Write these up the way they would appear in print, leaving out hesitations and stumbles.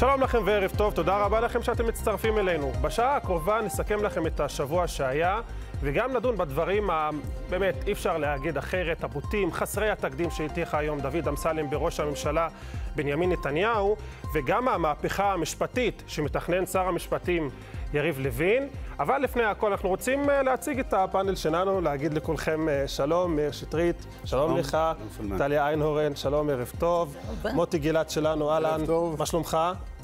שלום לכם וערב טוב, תודה רבה לכם שאתם מצטרפים אלינו. בשעה הקרובה נסכם לכם את השבוע שהיה, וגם נדון בדברים באמת אי אפשר להגיד אחרת, הבוטים, חסרי התקדים שהטיח היום דוד אמסלם בראש הממשלה בנימין נתניהו, וגם המהפכה המשפטית שמתכנן שר המשפטים יריב לוין. אבל לפני הכל אנחנו רוצים להציג את הפאנל שלנו, להגיד לכולכם שלום, מאיר שטרית, שלום לך, טליה איינהורן, שלום, ערב טוב, מוטי גילת שלנו, אהלן, מה שלומך?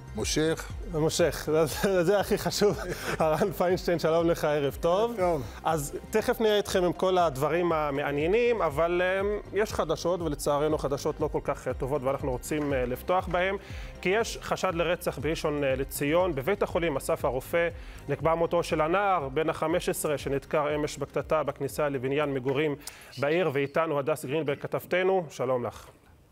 מושך, זה הכי חשוב. הרן פיינשטיין, שלום לך, ערב טוב. אז תכף נראה איתכם עם כל הדברים המעניינים, אבל יש חדשות, ולצערנו חדשות לא כל כך טובות, ואנחנו רוצים לפתוח בהם, כי יש חשד לרצח בראשון לציון. בבית החולים אסף הרופא נקבע מותו של הנער בן ה-15 שנדקר אמש בקטטה בכניסה לבניין מגורים בעיר, ואיתנו הדס גרינברג כתבתנו, שלום לך.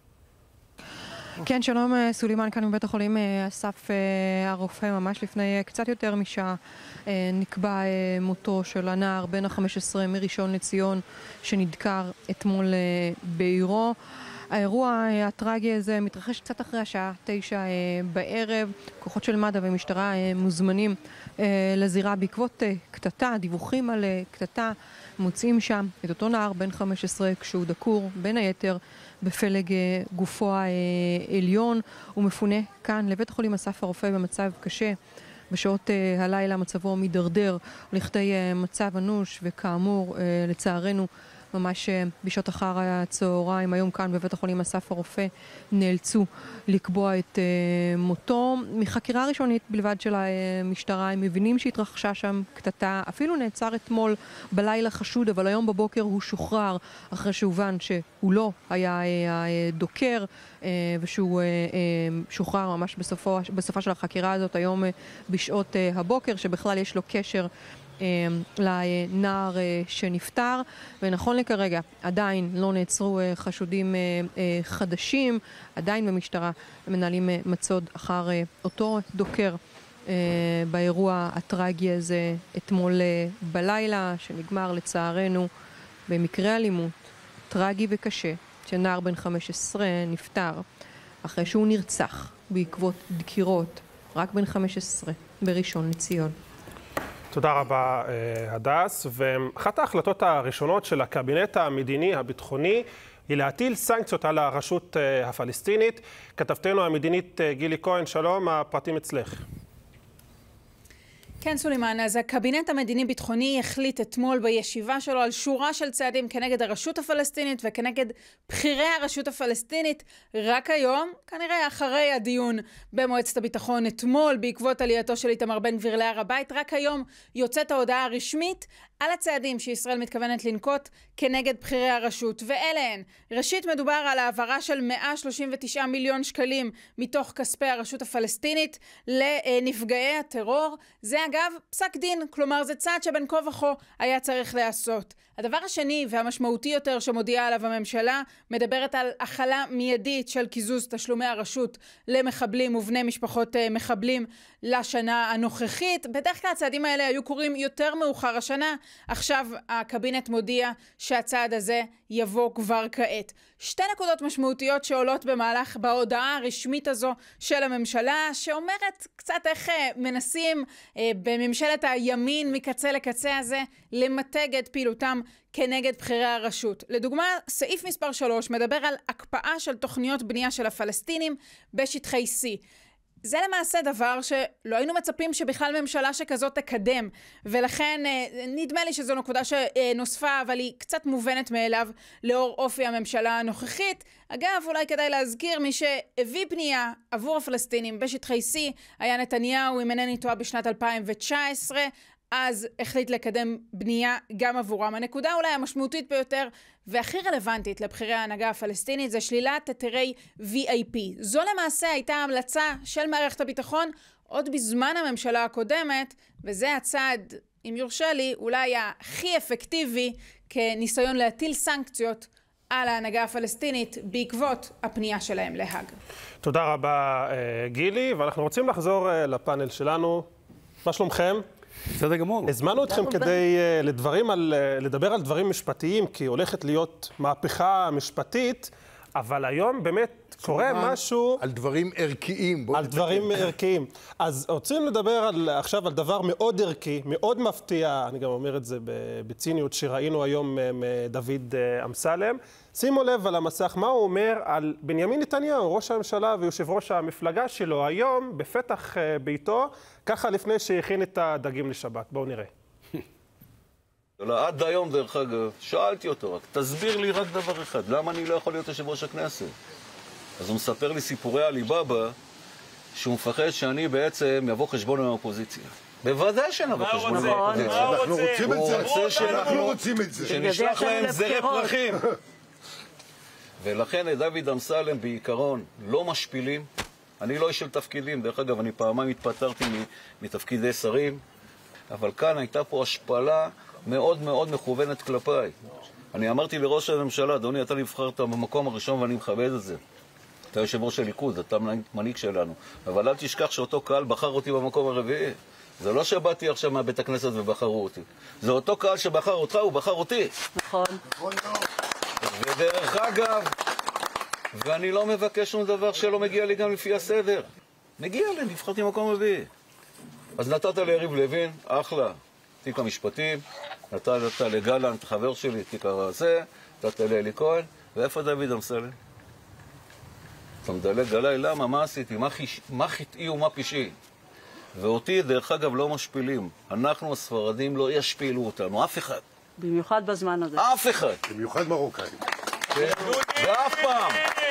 כן, שלום סולימן, כאן מבית החולים אסף הרופא. ממש לפני קצת יותר משעה נקבע מותו של הנער בן ה-15 מראשון לציון שנדקר אתמול בעירו. האירוע הטרגי הזה מתרחש קצת אחרי השעה 9 בערב. כוחות של מד"א ומשטרה מוזמנים לזירה בעקבות קטטה, דיווחים על קטטה. מוצאים שם את אותו נער בן 15 כשהוא דקור בין היתר בפלג גופו העליון. הוא מפונה כאן לבית החולים אסף הרופא במצב קשה. בשעות הלילה מצבו מדרדר לכדי מצב אנוש, וכאמור לצערנו ממש בשעות אחר הצהריים היום כאן בבית החולים אסף הרופא נאלצו לקבוע את מותו. מחקירה ראשונית בלבד של המשטרה הם מבינים שהתרחשה שם קטטה, אפילו נעצר אתמול בלילה חשוד, אבל היום בבוקר הוא שוחרר אחרי שהובן שהוא לא היה דוקר, ושהוא שוחרר ממש בסופה של החקירה הזאת היום בשעות הבוקר, שבכלל יש לו קשר לנער שנפטר. ונכון לכרגע עדיין לא נעצרו חשודים חדשים, עדיין במשטרה מנהלים מצוד אחר אותו דוקר באירוע הטרגי הזה אתמול בלילה, שנגמר לצערנו במקרה אלימות טרגי וקשה, שנער בן 15 נפטר אחרי שהוא נרצח בעקבות דקירות, רק בן 15 בראשון לציון. תודה רבה, הדס. ואחת ההחלטות הראשונות של הקבינט המדיני הביטחוני היא להטיל סנקציות על הרשות הפלסטינית. כתבתנו המדינית גילי כהן, שלום, הפרטים אצלך. כן, סולימן, אז הקבינט המדיני-ביטחוני החליט אתמול בישיבה שלו על שורה של צעדים כנגד הרשות הפלסטינית וכנגד בכירי הרשות הפלסטינית. רק היום, כנראה אחרי הדיון במועצת הביטחון אתמול, בעקבות עלייתו של איתמר בן גביר להר הבית, רק היום יוצאת ההודעה הרשמית על הצעדים שישראל מתכוונת לנקוט כנגד בכירי הרשות. ואלה הן: ראשית, מדובר על העברה של 139 מיליון שקלים מתוך כספי הרשות הפלסטינית לנפגעי הטרור. זה אגב פסק דין, כלומר זה צעד שבין כה וכה היה צריך לעשות. הדבר השני והמשמעותי יותר שמודיעה עליו הממשלה מדברת על החלה מיידית של קיזוז תשלומי הרשות למחבלים ובני משפחות מחבלים לשנה הנוכחית. בדרך כלל הצעדים האלה היו קורים יותר מאוחר השנה, עכשיו הקבינט מודיע שהצעד הזה יבוא כבר כעת. שתי נקודות משמעותיות שעולות בהודעה הרשמית הזו של הממשלה, שאומרת קצת איך מנסים בממשלת הימין מקצה לקצה הזה למתג את פעילותם כנגד בכירי הרשות. לדוגמה, סעיף מספר 3 מדבר על הקפאה של תוכניות בנייה של הפלסטינים בשטחי C. זה למעשה דבר שלא היינו מצפים שבכלל ממשלה שכזאת תקדם, ולכן נדמה לי שזו נקודה שנוספה, אבל היא קצת מובנת מאליו לאור אופי הממשלה הנוכחית. אגב, אולי כדאי להזכיר, מי שהביא בנייה עבור הפלסטינים בשטחי C היה נתניהו, אם אינני טועה, בשנת 2019, אז החליט לקדם בנייה גם עבורם. הנקודה אולי המשמעותית ביותר והכי רלוונטית לבכירי ההנהגה הפלסטינית זה שלילת היתרי VIP. זו למעשה הייתה המלצה של מערכת הביטחון עוד בזמן הממשלה הקודמת, וזה הצעד, אם יורשה לי, אולי הכי אפקטיבי כניסיון להטיל סנקציות על ההנהגה הפלסטינית בעקבות הפנייה שלהם להאג. תודה רבה, גילי, ואנחנו רוצים לחזור לפאנל שלנו. מה שלומכם? בסדר גמור. הזמנו אתכם כדי לדבר על דברים משפטיים, כי הולכת להיות מהפכה משפטית אבל היום באמת קורה משהו... על דברים ערכיים. על דברים ערכיים. אז רוצים לדבר עכשיו על דבר מאוד ערכי, מאוד מפתיע, אני גם אומר את זה בציניות, שראינו היום מדוד אמסלם. שימו לב על המסך מה הוא אומר על בנימין נתניהו, ראש הממשלה ויושב ראש המפלגה שלו, היום בפתח ביתו, ככה לפני שהכין את הדגים לשבת. בואו נראה. עד היום, דרך אגב, שאלתי אותו, רק תסביר לי רק דבר אחד, למה אני לא יכול להיות יושב ראש הכנסת? אז הוא מספר לי סיפורי עליבאבא, שהוא מפחד שאני בעצם יבוא חשבון עם האופוזיציה. בוודאי שנבוא חשבון עם האופוזיציה. אנחנו רוצים את זה. הוא רוצה אנחנו רוצים את זה. שנשלח להם זרי פרחים. ולכן את דוד אמסלם בעיקרון לא משפילים. אני לא איש של תפקידים, דרך אגב, אני פעמיים התפטרתי מתפקידי שרים, אבל כאן הייתה פה השפלה מאוד מאוד מכוונת כלפיי. אני אמרתי לראש הממשלה, אדוני, אתה נבחרת במקום הראשון ואני מכבד את זה. אתה יושב ראש הליכוד, אתה מנהיג שלנו. אבל אל תשכח שאותו קהל בחר אותי במקום הרביעי. זה לא שבאתי עכשיו מהבית הכנסת ובחרו אותי. זה אותו קהל שבחר אותך, הוא בחר אותי. נכון. ודרך אגב, ואני לא מבקש שום דבר שלא מגיע לי גם לפי הסדר. מגיע לי, נבחרתי במקום רביעי. אז נתת ליריב לוין, אחלה, תיק המשפטים, נתת לגלנט, חבר שלי, תיק הזה, נתת לאלי כהן, ואיפה דוד אמסלם? אתה מדלג עליי, למה? מה עשיתי? מה חטאי ומה פשעי? ואותי, דרך אגב, לא משפילים. אנחנו, הספרדים, לא ישפילו אותנו, אף אחד. במיוחד בזמן הזה. אף אחד. במיוחד מרוקאים. ואף פעם.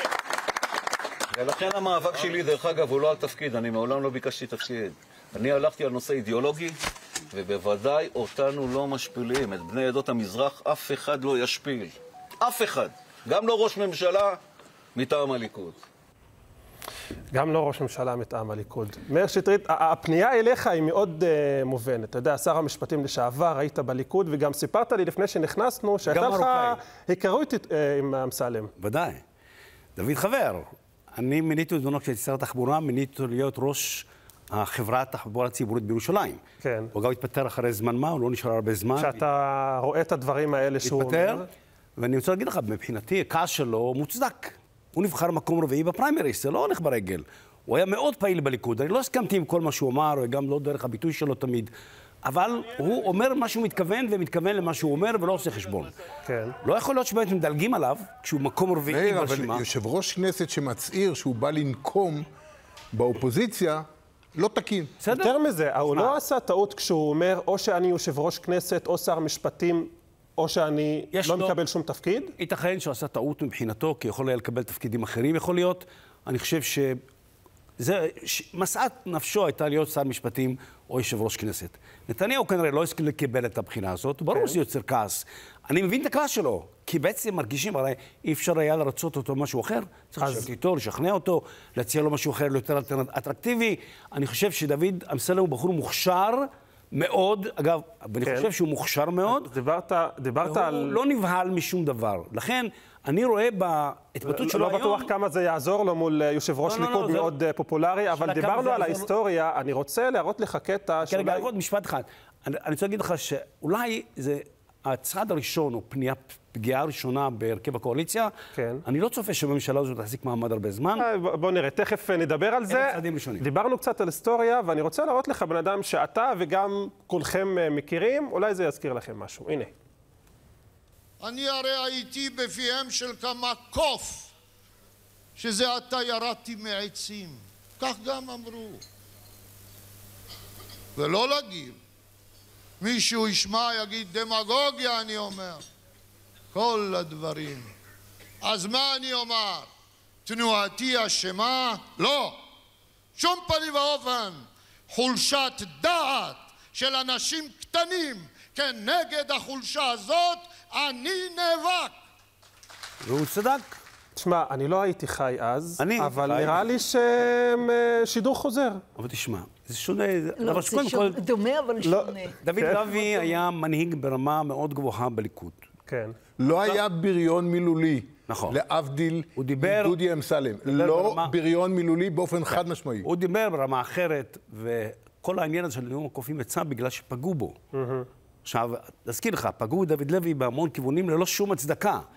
ולכן המאבק שלי, דרך אגב, הוא לא על תפקיד. אני מעולם לא ביקשתי תפקיד. אני הלכתי על נושא אידיאולוגי, ובוודאי אותנו לא משפילים. את בני עדות המזרח אף אחד לא ישפיל. אף אחד. גם לא ראש ממשלה מטעם הליכוד. גם לא ראש ממשלה מטעם הליכוד. מאיר שטרית, הפנייה אליך היא מאוד מובנת. אתה יודע, שר המשפטים לשעבר, היית בליכוד, וגם סיפרת לי לפני שנכנסנו, שהייתה לך היכרות עם אמסלם. ודאי. דוד חבר. אני מיניתי בזמנו כשהייתי שר התחבורה, מיניתי להיות ראש החברת התחבורה הציבורית בירושלים. כן. הוא גם התפטר אחרי זמן מה, הוא לא נשאר הרבה זמן. כשאתה רואה את הדברים האלה שהוא אומר... ואני רוצה להגיד לך, מבחינתי, הכעס שלו מוצדק. הוא נבחר מקום רביעי בפריימריס, זה לא הולך ברגל. הוא היה מאוד פעיל בליכוד, אני לא הסכמתי עם כל מה שהוא אמר, וגם לא דרך הביטוי שלו תמיד. אבל הוא אומר מה שהוא מתכוון, ומתכוון למה שהוא אומר, ולא עושה חשבון. כן. לא יכול להיות שבאמת מדלגים עליו, כשהוא מקום רביעי ברשימה. אבל יושב ראש כנסת שמצעיר שהוא בא לנקום באופוזיציה, לא תקין. יותר מזה, הוא לא עשה טעות כשהוא אומר, או שאני יושב ראש כנסת, או שר משפטים, או שאני לא מקבל שום תפקיד? ייתכן שהוא עשה טעות מבחינתו, כי יכול היה לקבל תפקידים אחרים, יכול להיות. אני חושב משאת נפשו הייתה להיות שר משפטים או יושב ראש כנסת. נתניהו כנראה לא הסכים לקבל את הבחינה הזאת, ברור שזה יוצר כעס. אני מבין את הכעס שלו, כי בעצם מרגישים, הרי אי אפשר היה לרצות אותו משהו אחר, צריך לשבת איתו, לשכנע אותו, להציע לו משהו אחר יותר אטרקטיבי. אני חושב שדוד אמסלם הוא בחור מוכשר, מאוד, אגב, ואני חושב שהוא מוכשר מאוד. דיברת על... הוא לא נבהל משום דבר. לכן, אני רואה בהתבטאות שלו היום... לא בטוח כמה זה יעזור לו מול יושב ראש ליכוד מאוד פופולרי, אבל דיברנו על ההיסטוריה. אני רוצה להראות לך קטע שאולי... רגע, עוד משפט אחד. אני רוצה להגיד לך שאולי זה הצעד הראשון, או פגיעה ראשונה בהרכב הקואליציה. כן. אני לא צופה שהממשלה הזאת תחזיק מעמד הרבה זמן. בוא נראה, תכף נדבר על זה. דיברנו קצת על היסטוריה, ואני רוצה להראות לך בן אדם שאתה וגם כולכם מכירים, אולי זה יזכיר לכם משהו. הנה. אני הרי הייתי בפיהם של כמה קוף, שזה עתה ירדתי מעצים. כך גם אמרו. ולא להגיב. מישהו ישמע, יגיד דמגוגיה, אני אומר. כל הדברים. אז מה אני אומר? תנועתי אשמה? לא. שום פנים ואופן. חולשת דעת של אנשים קטנים כנגד החולשה הזאת אני נאבק. והוא צדק. תשמע, אני לא הייתי חי אז, אבל נראה לי ששידור חוזר. אבל תשמע, זה שונה. לא, זה דומה אבל שונה. דוד לוי היה מנהיג ברמה מאוד גבוהה בליכוד. כן. לא היה בריון מילולי. נכון. להבדיל מדודי אמסלם. לא בריון מילולי באופן חד משמעי. הוא דיבר ברמה אחרת, וכל העניין הזה של נאום הקופים יצא בגלל שפגעו בו. עכשיו, להזכיר לך, פגעו דוד לוי בהמון כיוונים ללא שום הצדקה.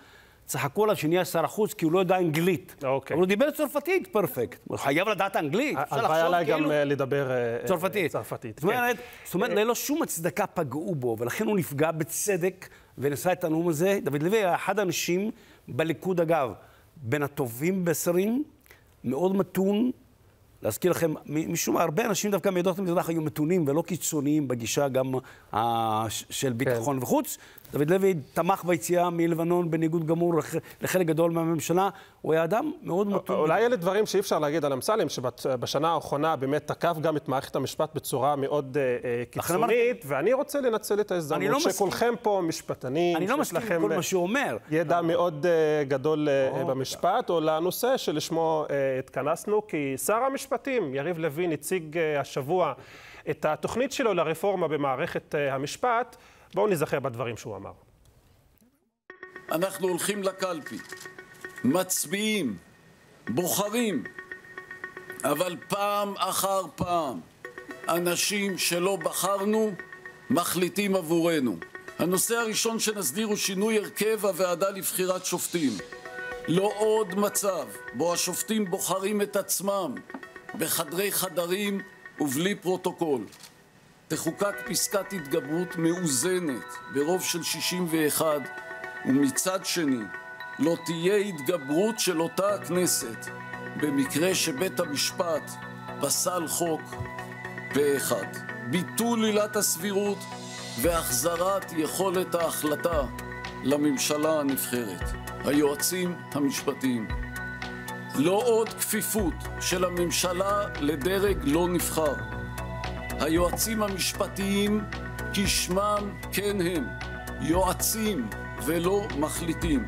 צחקו עליו שנהיה שר החוץ כי הוא לא יודע אנגלית. אוקיי. אבל הוא דיבר צרפתית, פרפקט. הוא חייב לדעת אנגלית. הלוואי עליי גם לדבר צרפתית. זאת אומרת, ללא שום הצדקה פגעו בו, ולכן הוא נפגע בצדק ונשא את הנאום הזה. דוד לוי היה אחד האנשים בליכוד, אגב, בין הטובים בשרים, מאוד מתון. להזכיר לכם, משום הרבה אנשים דווקא מעדות המזרח היו מתונים ולא קיצוניים בגישה גם של ביטחון וחוץ. דוד לוי תמך ביציאה מלבנון בניגוד גמור לחלק גדול מהממשלה. הוא היה אדם מאוד מתון. אולי אלה דברים שאי אפשר להגיד על אמסלם, שבשנה האחרונה באמת תקף גם את מערכת המשפט בצורה מאוד קיצונית, ואני רוצה לנצל את ההזדמנות שכולכם פה משפטנים, אני לא מסכים עם כל מה שהוא אומר. ידע מאוד גדול במשפט, או לנושא שלשמו התכנסנו, כי שר המשפטים יריב לוין הציג השבוע את התוכנית שלו לרפורמה במערכת המשפט. בואו נזכר בדברים שהוא אמר. אנחנו הולכים לקלפי, מצביעים, בוחרים, אבל פעם אחר פעם אנשים שלא בחרנו מחליטים עבורנו. הנושא הראשון שנסדיר הוא שינוי הרכב הוועדה לבחירת שופטים. לא עוד מצב בו השופטים בוחרים את עצמם בחדרי חדרים ובלי פרוטוקול. תחוקק פסקת התגברות מאוזנת ברוב של 61, ומצד שני לא תהיה התגברות של אותה הכנסת במקרה שבית המשפט פסל חוק פה אחד. ביטול עילת הסבירות והחזרת יכולת ההחלטה לממשלה הנבחרת. היועצים המשפטיים. לא עוד כפיפות של הממשלה לדרג לא נבחר. היועצים המשפטיים כשמם כן הם, יועצים ולא מחליטים.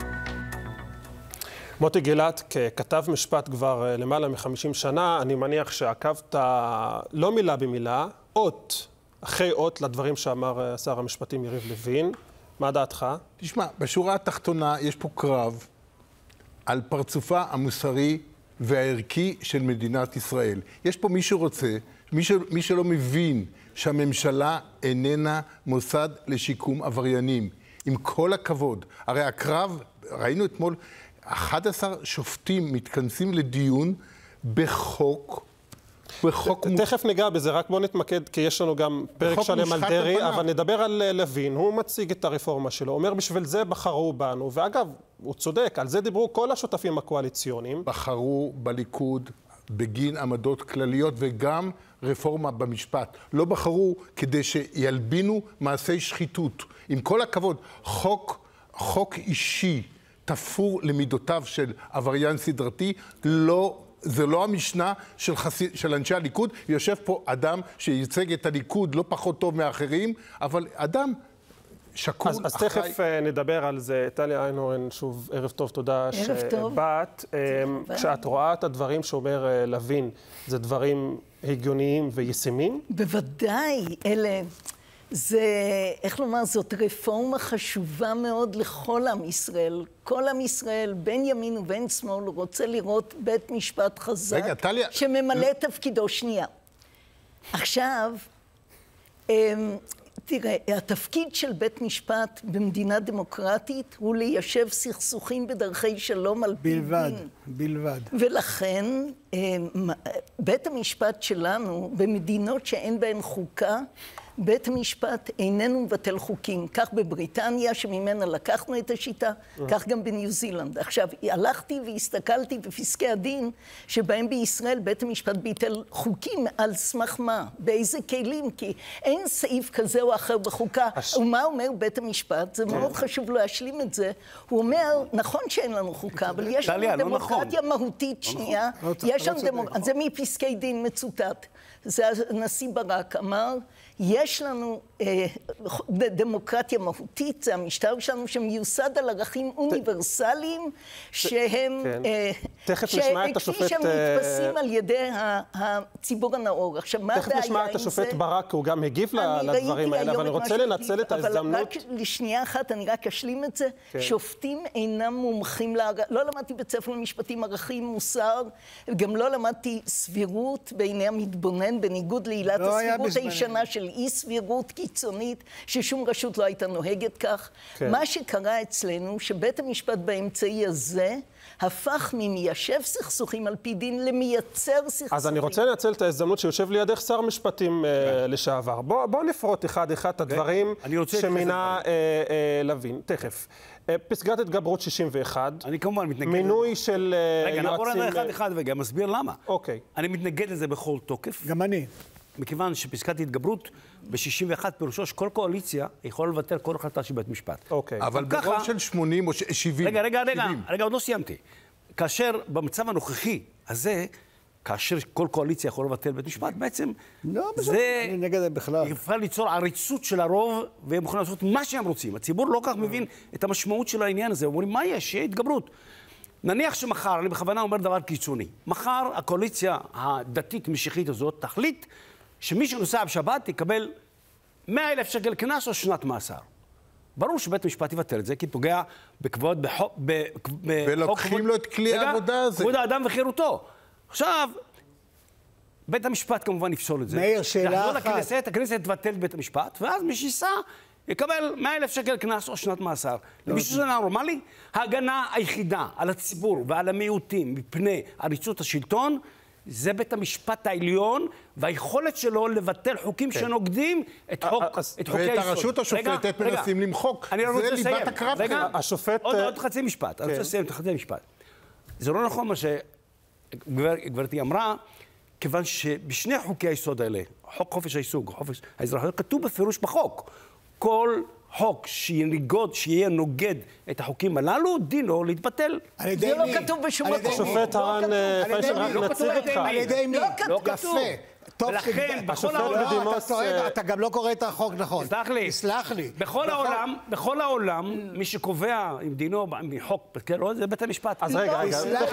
מוטי גילת, ככתב משפט כבר למעלה מ-50 שנה, אני מניח שעקבת לא מילה במילה, אות אחרי אות לדברים שאמר שר המשפטים יריב לוין. מה דעתך? תשמע, בשורה התחתונה יש פה קרב על פרצופה המוסרי והערכי של מדינת ישראל. יש פה מי שרוצה, מי שלא מבין שהממשלה איננה מוסד לשיקום עבריינים. עם כל הכבוד. הרי הקרב, ראינו אתמול, 11 שופטים מתכנסים לדיון בחוק תכף ניגע בזה, רק בוא נתמקד, כי יש לנו גם פרק שלם על דרעי, אבל נדבר על לוין. הוא מציג את הרפורמה שלו, אומר בשביל זה בחרו בנו, ואגב, הוא צודק, על זה דיברו כל השותפים הקואליציוניים. בחרו בליכוד בגין עמדות כלליות וגם רפורמה במשפט. לא בחרו כדי שילבינו מעשי שחיתות. עם כל הכבוד, חוק אישי תפור למידותיו של עבריין סדרתי, זה לא המשנה של אנשי הליכוד. יושב פה אדם שייצג את הליכוד לא פחות טוב מאחרים, אבל אדם שקול. אז תכף נדבר על זה. טליה איינהורן, שוב, ערב טוב, תודה שבאת. כשאת רואה את הדברים שאומר לוין, זה דברים הגיוניים וישימים? בוודאי, אלה... זה, איך לומר, זאת רפורמה חשובה מאוד לכל עם ישראל. כל עם ישראל, בין ימין ובין שמאל, רוצה לראות בית משפט חזק, שממלא תפקידו. שנייה. עכשיו, תראה, התפקיד של בית משפט במדינה דמוקרטית הוא ליישב סכסוכים בדרכי שלום על פי דין. בלבד. ולכן, בית המשפט שלנו, במדינות שאין בהן חוקה, בית המשפט איננו מבטל חוקים. כך בבריטניה, שממנה לקחנו את השיטה, כך גם בניו זילנד. עכשיו, הלכתי והסתכלתי בפסקי הדין, שבהם בישראל בית המשפט ביטל חוקים על סמך מה? באיזה כלים? כי אין סעיף כזה או אחר בחוקה. ומה אומר בית המשפט? זה מאוד חשוב להשלים את זה. הוא אומר, נכון שאין לנו חוקה, אבל יש לנו דמוקרטיה מהותית שנייה. יש לנו דמוקרטיה, זה מפסקי דין מצוטט. זה הנשיא ברק אמר, יש לנו דמוקרטיה מהותית, זה המשטר שלנו שמיוסד על ערכים אוניברסליים שהם תכף נשמע את השופט... כפי שהם נתפסים על ידי הציבור הנאור. עכשיו, מה הבעיה עם זה? תכף נשמע את השופט ברק, הוא גם הגיב לדברים האלה, אבל אני רוצה לנצל את ההזדמנות... אבל רק לשנייה אחת, אני רק אשלים את זה. שופטים אינם מומחים לא למדתי בית ספר למשפטים, ערכים, מוסר, גם לא למדתי סבירות בעיני המתבונן, בניגוד לעילת הסבירות הישנה של אי סבירות קיצונית, ששום רשות לא הייתה נוהגת כך. מה שקרה אצלנו, שבית המשפט באמצעי הזה הפך ממיישב סכסוכים על פי דין למייצר סכסוכים. אז אני רוצה לנצל את ההזדמנות שיושב לידך שר משפטים לשעבר. בוא נפרוט אחד את הדברים שמינה לוין. תכף. פסקת התגברות 61. אני כמובן מתנגד. מינוי של רגע, נעבור אחד וגם מסביר למה. אוקיי. אני מתנגד לזה בכל תוקף. גם אני. מכיוון שפסקת התגברות ב-61 פירושו שכל קואליציה יכולה לבטל כל החלטה של בית משפט. אוקיי. אבל ברוב של 80 או 70. רגע, עוד לא סיימתי. כאשר במצב הנוכחי הזה, כאשר כל קואליציה יכולה לבטל בית משפט, בעצם זה... אני נגד זה בכלל. יכול ליצור עריצות של הרוב, והם יכולים לעשות מה שהם רוצים. הציבור לא כך מבין את המשמעות של העניין הזה. אומרים, מה יש? שיהיה התגברות. נניח שמחר, אני בכוונה אומר דבר קיצוני, מחר הקואליציה הדתית-משיחית הזאת תחליט שמי שנוסע בשבת יקבל 100,000 שקל קנס או שנת מאסר. ברור שבית המשפט יבטל את זה, כי פוגע בכבוד, ולוקחים לו את כלי העבודה הזה. כבוד האדם וחירותו. עכשיו, בית המשפט כמובן יפסול את זה. מאיר, שאלה אחת. הכנסת תבטל את בית המשפט, ואז מי שייסע יקבל 100,000 שקל קנס או שנת מאסר. למישהו זה נורמלי? ההגנה היחידה על הציבור ועל המיעוטים מפני עריצות השלטון, זה בית המשפט העליון, והיכולת שלו לבטל חוקים שנוגדים את חוקי היסוד. ואת הרשות השופטת מנסים למחוק. זה ליבת הקרב. רגע, עוד חצי משפט. אני רוצה לסיים את חצי משפט. זה לא נכון מה שגברתי אמרה, כיוון שבשני חוקי היסוד האלה, חוק חופש העיסוק, חופש האזרחיות, כתוב בפירוש בחוק. כל חוק שיהיה נוגד את החוקים הללו, דינו להתבטל. זה לא כתוב בשום מקום. השופט הרן פיינשטיין, רק נציג אותך. על ידי מי? לא כתוב. ולכן, בכל העולם... אתה גם לא קורא את החוק נכון. תסלח לי. בכל העולם, מי שקובע עם דינו, מחוק, זה בית המשפט. אז רגע,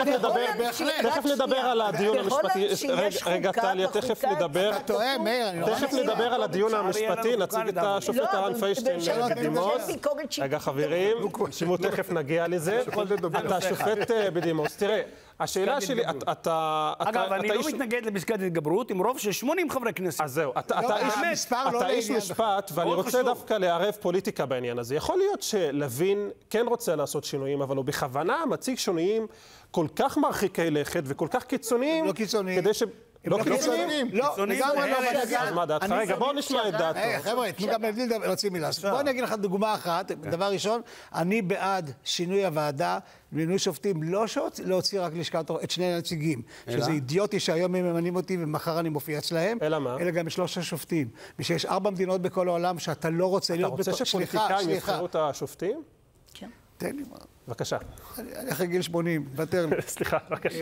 תכף נדבר על הדיון המשפטי. רגע, טליה, תכף נדבר. אתה טועה, מאיר. תכף נדבר על הדיון המשפטי, נציג את השופט הרן פיינשטיין בדימוס. רגע, חברים, שימו תכף נגיע לזה. אתה שופט בדימוס. תראה, השאלה שלי, אגב, אני לא מתנגד לפסקת התגברות עם רוב של 80 חברי כנסת. אז זהו, אתה איש משפט, ואני רוצה דווקא לערב פוליטיקה בעניין הזה. יכול להיות שלוין כן רוצה לעשות שינויים, אבל הוא בכוונה מציג שינויים כל כך מרחיקי לכת וכל כך קיצוניים. לא קיצוניים. כדי ש... לא קיצוניים? לא, לגמרי לא. אז מה דעתך? רגע, בואו נשמע את דעתו. חבר'ה, תנו גם להבדיל להוציא מילה. בואו אני אגיד לך דוגמה אחת. דבר ראשון, אני בעד שינוי הוועדה, מינוי שופטים, לא להוציא רק לשכת את שני הנציגים, שזה אידיוטי שהיום הם ממנים אותי ומחר אני מופיע אצלהם. אלא מה? אלא גם 3 שופטים. ושיש 4 מדינות בכל העולם שאתה לא רוצה להיות... אתה רוצה שפוליטיקאים יבחרו את השופטים? כן. תן לי מה. בבקשה. אני אחרי גיל 80, תוותר לי. סליחה, בבקשה.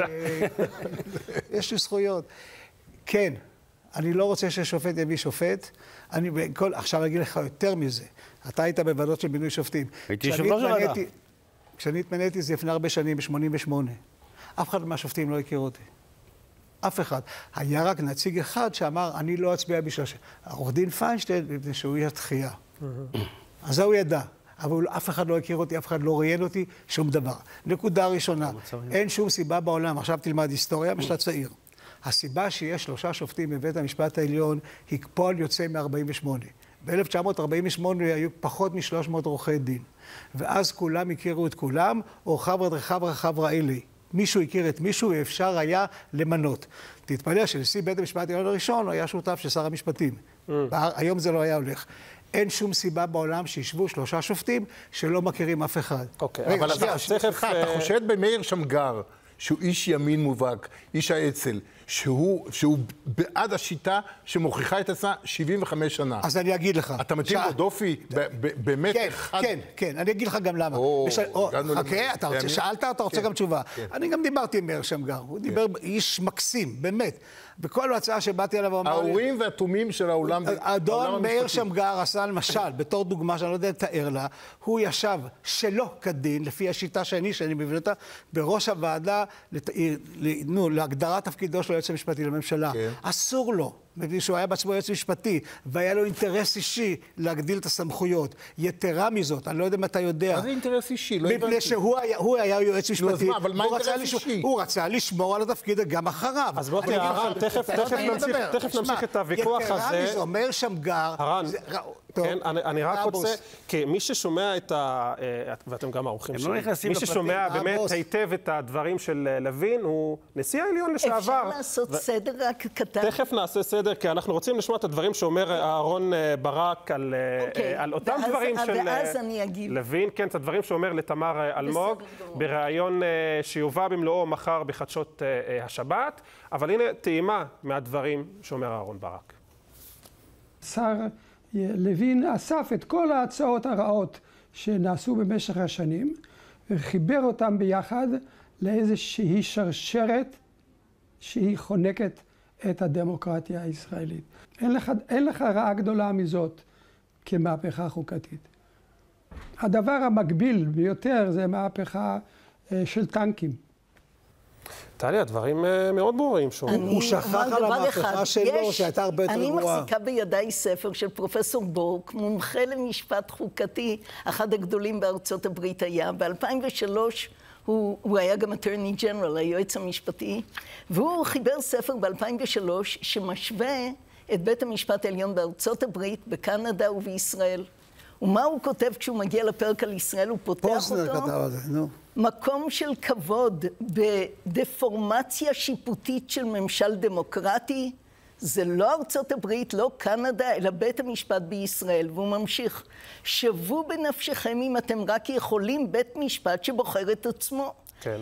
יש לי זכויות. כן, אני לא רוצה ששופט יביא שופט. עכשיו אני אגיד לך יותר מזה. אתה היית בוועדות של מינוי שופטים. הייתי יושב ראש הוועדה. כשאני התמניתי זה לפני הרבה שנים, ב-88. אף אחד מהשופטים לא הכיר אותי. אף אחד. היה רק נציג אחד שאמר, אני לא אצביע בשביל עורך דין פיינשטיין, מפני שהוא יהיה תחייה. אז זה הוא ידע. אבל אף אחד לא הכיר אותי, אף אחד לא ראיין אותי, שום דבר. נקודה ראשונה, אין שום סיבה בעולם, עכשיו תלמד היסטוריה, משל צעיר. הסיבה שיש 3 שופטים בבית המשפט העליון היא פועל יוצא מ-48. ב-1948 היו פחות מ-300 עורכי דין. ואז כולם הכירו את כולם, או חבר'ה אלה. מישהו הכיר את מישהו, אפשר היה למנות. תתפלא שנשיא בית המשפט העליון הראשון היה שותף של שר המשפטים. היום זה לא היה הולך. אין שום סיבה בעולם שישבו 3 שופטים שלא מכירים אף אחד. אוקיי, אבל תכף... אתה חושד במאיר שמגר, שהוא איש ימין מובהק, איש האצ"ל, שהוא בעד השיטה שמוכיחה את עצמה 75 שנה. אז אני אגיד לך. אתה מטיל לו דופי באמת אחד... כן, אני אגיד לך גם למה. חכה, אתה שאלת, אתה רוצה גם תשובה. אני גם דיברתי עם מאיר שמגר, הוא דיבר איש מקסים, באמת. וכל הצעה שבאתי אליו ואמר לי... האורים והתומים של העולם אדון מאיר שמגר עשה למשל, בתור דוגמה שאני לא יודע לתאר לה, הוא ישב שלא כדין, לפי השיטה שאני מבין אותה, בראש הוועדה להגדרת תפקידו של היועץ המשפטי לממשלה. אסור לו. מפני שהוא היה בעצמו יועץ משפטי, והיה לו אינטרס אישי להגדיל את הסמכויות. יתרה מזאת, אני לא יודע אם אתה יודע. מה זה אינטרס אישי? מפני שהוא היה יועץ משפטי, אבל מה אינטרס אישי? הוא רצה לשמור על התפקיד גם אחריו. אז בוא תראה, הרן, תכף נמשיך את הוויכוח הזה. יתרה מזאת, מאיר שמגר... הרן, כן, אני רק רוצה, כי מי ששומע את ואתם גם האורחים שלי, מי ששומע באמת היטב את הדברים של לוין, הוא נשיא העליון לשעבר. אפשר לעשות סדר רק קטן? תכף נעשה סדר, כי אנחנו רוצים לשמוע את הדברים שאומר אהרון ברק על אותם דברים של לוין, כן, את הדברים שאומר לתמר אלמוג, בריאיון שיובא במלואו מחר בחדשות השבת, אבל הנה טעימה מהדברים שאומר אהרון ברק. שר לוין אסף את כל ההצעות הרעות שנעשו במשך השנים וחיבר אותם ביחד לאיזושהי שרשרת שהיא חונקת את הדמוקרטיה הישראלית. אין לך רעה גדולה מזאת כמהפכה חוקתית. הדבר המקביל ביותר זה מהפכה של טנקים. טלי, הדברים מאוד ברורים שם. הוא שכח על המהפכה שלו, שהייתה הרבה יותר גרועה. אני מחזיקה בידיי ספר של פרופסור בורק, מומחה למשפט חוקתי, אחד הגדולים בארצות הברית היה. ב-2003 הוא היה גם אטורני ג'נרל, היועץ המשפטי, והוא חיבר ספר ב-2003 שמשווה את בית המשפט העליון בארצות הברית, בקנדה ובישראל. ומה הוא כותב כשהוא מגיע לפרק על ישראל? הוא פותח אותו. פוסנר כתב על זה, נו. מקום של כבוד בדפורמציה שיפוטית של ממשל דמוקרטי, זה לא ארצות הברית, לא קנדה, אלא בית המשפט בישראל. והוא ממשיך, שוו בנפשכם אם אתם רק יכולים בית משפט שבוחר את עצמו. כן.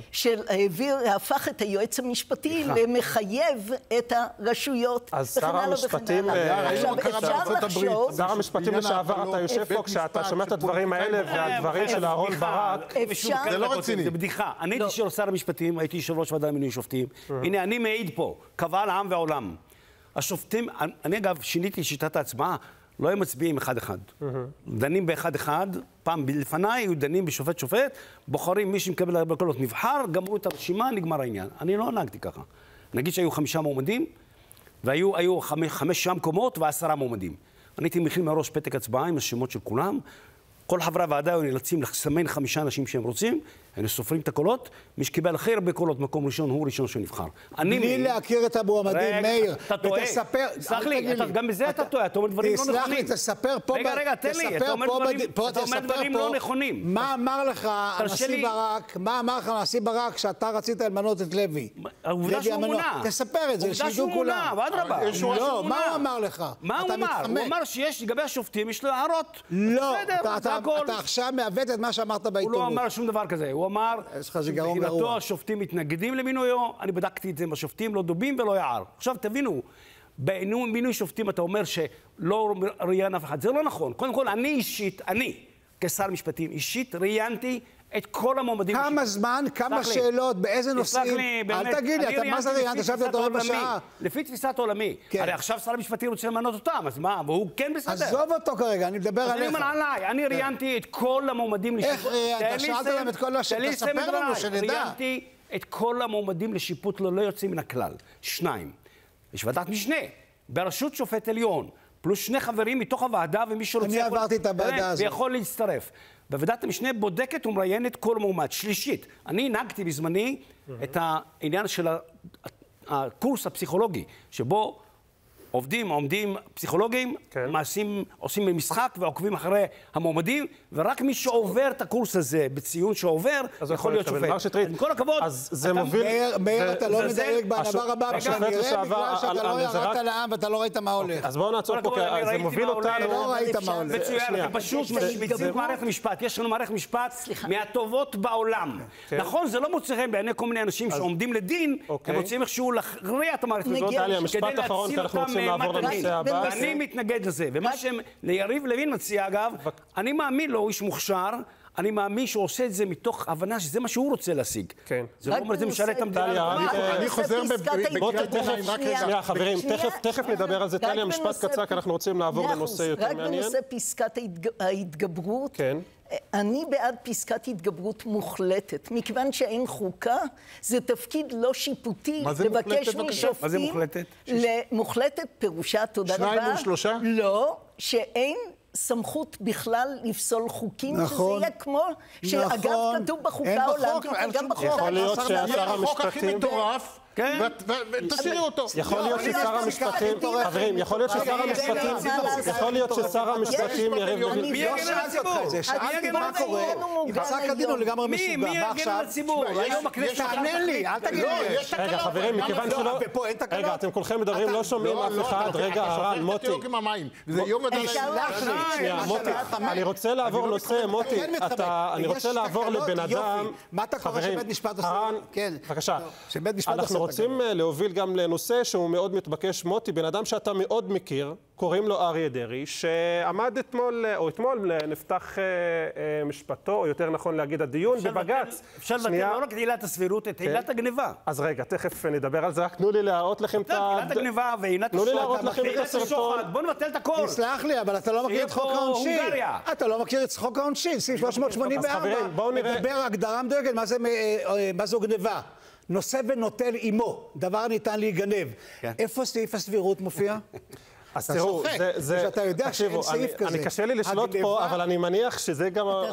הפך את היועץ המשפטי למחייב את הרשויות. אז שר המשפטים, עכשיו אפשר לחשוב... שר המשפטים לשעבר, אתה יושב פה כשאתה שומע את הדברים האלה והדברים של אהרון ברק. זה לא רציני. זה בדיחה. אני הייתי של שר המשפטים, הייתי יושב ראש ועדה למינוי שופטים. הנה, אני מעיד פה, קבל עם ועולם. השופטים, אני אגב שיניתי שיטת ההצבעה, לא הם מצביעים אחד-אחד. דנים באחד-אחד, פעם לפניי היו דנים בשופט-שופט, בוחרים מי שמקבל הרבה קולות נבחר, גמרו את הרשימה, נגמר העניין. אני לא נהגתי ככה. נגיד שהיו 5 מועמדים, והיו 5 מקומות ו10 מועמדים. אני הייתי מכין מראש פתק הצבעה עם השמות של כולם, כל חברי הוועדה היו נאלצים לסמן 5 אנשים שהם רוצים, הם סופרים את הקולות, מי שקיבל הכי הרבה קולות מקום ראשון הוא ראשון שנבחר. בלי להכיר את המועמדים, מאיר, אתה טועה. סלח לי, גם בזה אתה טועה, אתה אומר דברים לא נכונים. תסלח לי, תספר פה... רגע, תן לי, אתה אומר דברים לא נכונים. מה אמר לך הנשיא ברק כשאתה רצית למנות את לוי? העובדה שהוא מונה. תספר את זה, שידעו כולם. אדרבה. לא, מה הוא אמר לך? מה הוא אמר? הוא אמר שיש לגבי השופטים, יש לו הערות. לא, אתה עכשיו מעוות את מה שאמרת בעיתונות. הוא לא אמר שום דבר כזה, הוא אמר, מבחינתו השופטים מתנגדים למינויו, אני בדקתי את זה עם השופטים, לא דובים ולא יער. עכשיו תבינו, במינוי שופטים אתה אומר שלא ראיין אף אחד, זה לא נכון. קודם כל, אני אישית, אני כשר משפטים אישית, ראיינתי את כל המועמדים. כמה זמן, כמה שאלות, באיזה נושאים? אל תגיד לי, מה זה ראיינת? עכשיו אתה רואה בשעה. לפי תפיסת עולמי. הרי עכשיו שר המשפטים רוצה למנות אותם, אז מה? והוא כן בסדר. עזוב אותו כרגע, אני מדבר עליך. אני אומר עליי, אני ראיינתי את כל המועמדים לשיפוט. איך ראיינת? שאלת להם את כל השאלות, תספר לנו שנדע. ראיינתי את כל המועמדים לשיפוט לא יוצאים מן הכלל. 2. יש ועדת משנה, בראשות שופט עליון, פלוס 2 חברים מתוך הוועדה, ומי שרוצה... אני עברתי את הוועדה הזאת. ויכול להצטרף. בוועדת המשנה בודקת ומראיינת כל מועמד. 3. אני הנהגתי בזמני את העניין של הקורס הפסיכולוגי, שבו עומדים פסיכולוגים, עושים משחק ועוקבים אחרי המועמדים, ורק מי שעובר את הקורס הזה בציון שעובר, יכול להיות שופט. עם כל הכבוד, מאיר, אתה לא מדייק בעבר הבא, כשאני אראה בגלל שאתה לא ירדת לעם ואתה לא ראית מה הולך. אז בואו נעצור פה, זה מוביל אותנו. לא ראית מה הולך. מצוין, פשוט בדיוק מערכת משפט. יש לנו מערכת משפט מהטובות בעולם. נכון, זה לא מוצא חן בעיני כל מיני אנשים שעומדים לדין, הם רוצים איכשהו להכריע את המערכת הזאת, כדי להציל אותם אני מתנגד לזה, ומה ליריב לוין מציע אגב, אני מאמין לו, הוא איש מוכשר, אני מאמין שהוא עושה את זה מתוך הבנה שזה מה שהוא רוצה להשיג. כן. זה לא אומר, זה משרת את המדינה. אני חוזר שנייה, חברים, תכף נדבר על זה. טליה, משפט קצר, כי אנחנו רוצים לעבור לנושא יותר מעניין. רק בנושא פסקת ההתגברות, אני בעד פסקת התגברות מוחלטת. מכיוון שאין חוקה, זה תפקיד לא שיפוטי. מה זה מוחלטת? מה זה מוחלטת? מוחלטת פירושה, תודה רבה. 2 מול 3? לא, שאין סמכות בכלל לפסול חוקים, נכון. שזה יהיה כמו, שאגב כתוב בחוקה ההולנדית, גם בחוקה... יכול להיות ששר החוק הכי המשפטים... מטורף, ותסירי אותו. יכול להיות ששר המשפטים... חברים, יכול להיות ששר המשפטים... יכול להיות ששר המשפטים יריב לוין... מי יגן על הציבור? שאלתי מה קורה. פסק הדין הוא לגמרי משוגע. מי יגן על הציבור? היום הכנסת... תענה לי, אל תגיד לי. רגע, חברים, מכיוון שלא... רגע, אתם כולכם מדברים, לא שומעים אף אחד. רגע, הרן, מוטי. זה יום הדין. שנייה, מוטי, אני רוצה לעבור נושא, מוטי, אני רוצה לעבור לבן אדם... מה אתה קורא שבית משפט עושה? הרן, בבקשה. אנחנו רוצים להוביל גם לנושא שהוא מאוד מתבקש, מוטי, בן אדם שאתה מאוד מכיר, קוראים לו אריה דרעי, שעמד אתמול, או אתמול נפתח משפטו, או יותר נכון להגיד הדיון בבג"ץ. אפשר לבטל לא רק את עילת הסבירות, את עילת הגניבה. אז רגע, תכף נדבר על זה, רק תנו לי להראות לכם את ה... עילת הגניבה ועילת תנו לי להראות לכם את הסרטון. בואו נבטל את הכל. תסלח לי, אבל אתה לא מכיר את חוק העונשין. אתה לא מכיר את חוק העונשין, סעיף 384. מדבר הגדרה מדויקת, מה זו גניבה? נושא ונוטל עמו, דבר ניתן להיגנב. איפה סעיף הסבירות מופיע? אז תראו, תקשיבו, אני קשה לי לשלוט פה, אבל אני מניח שזה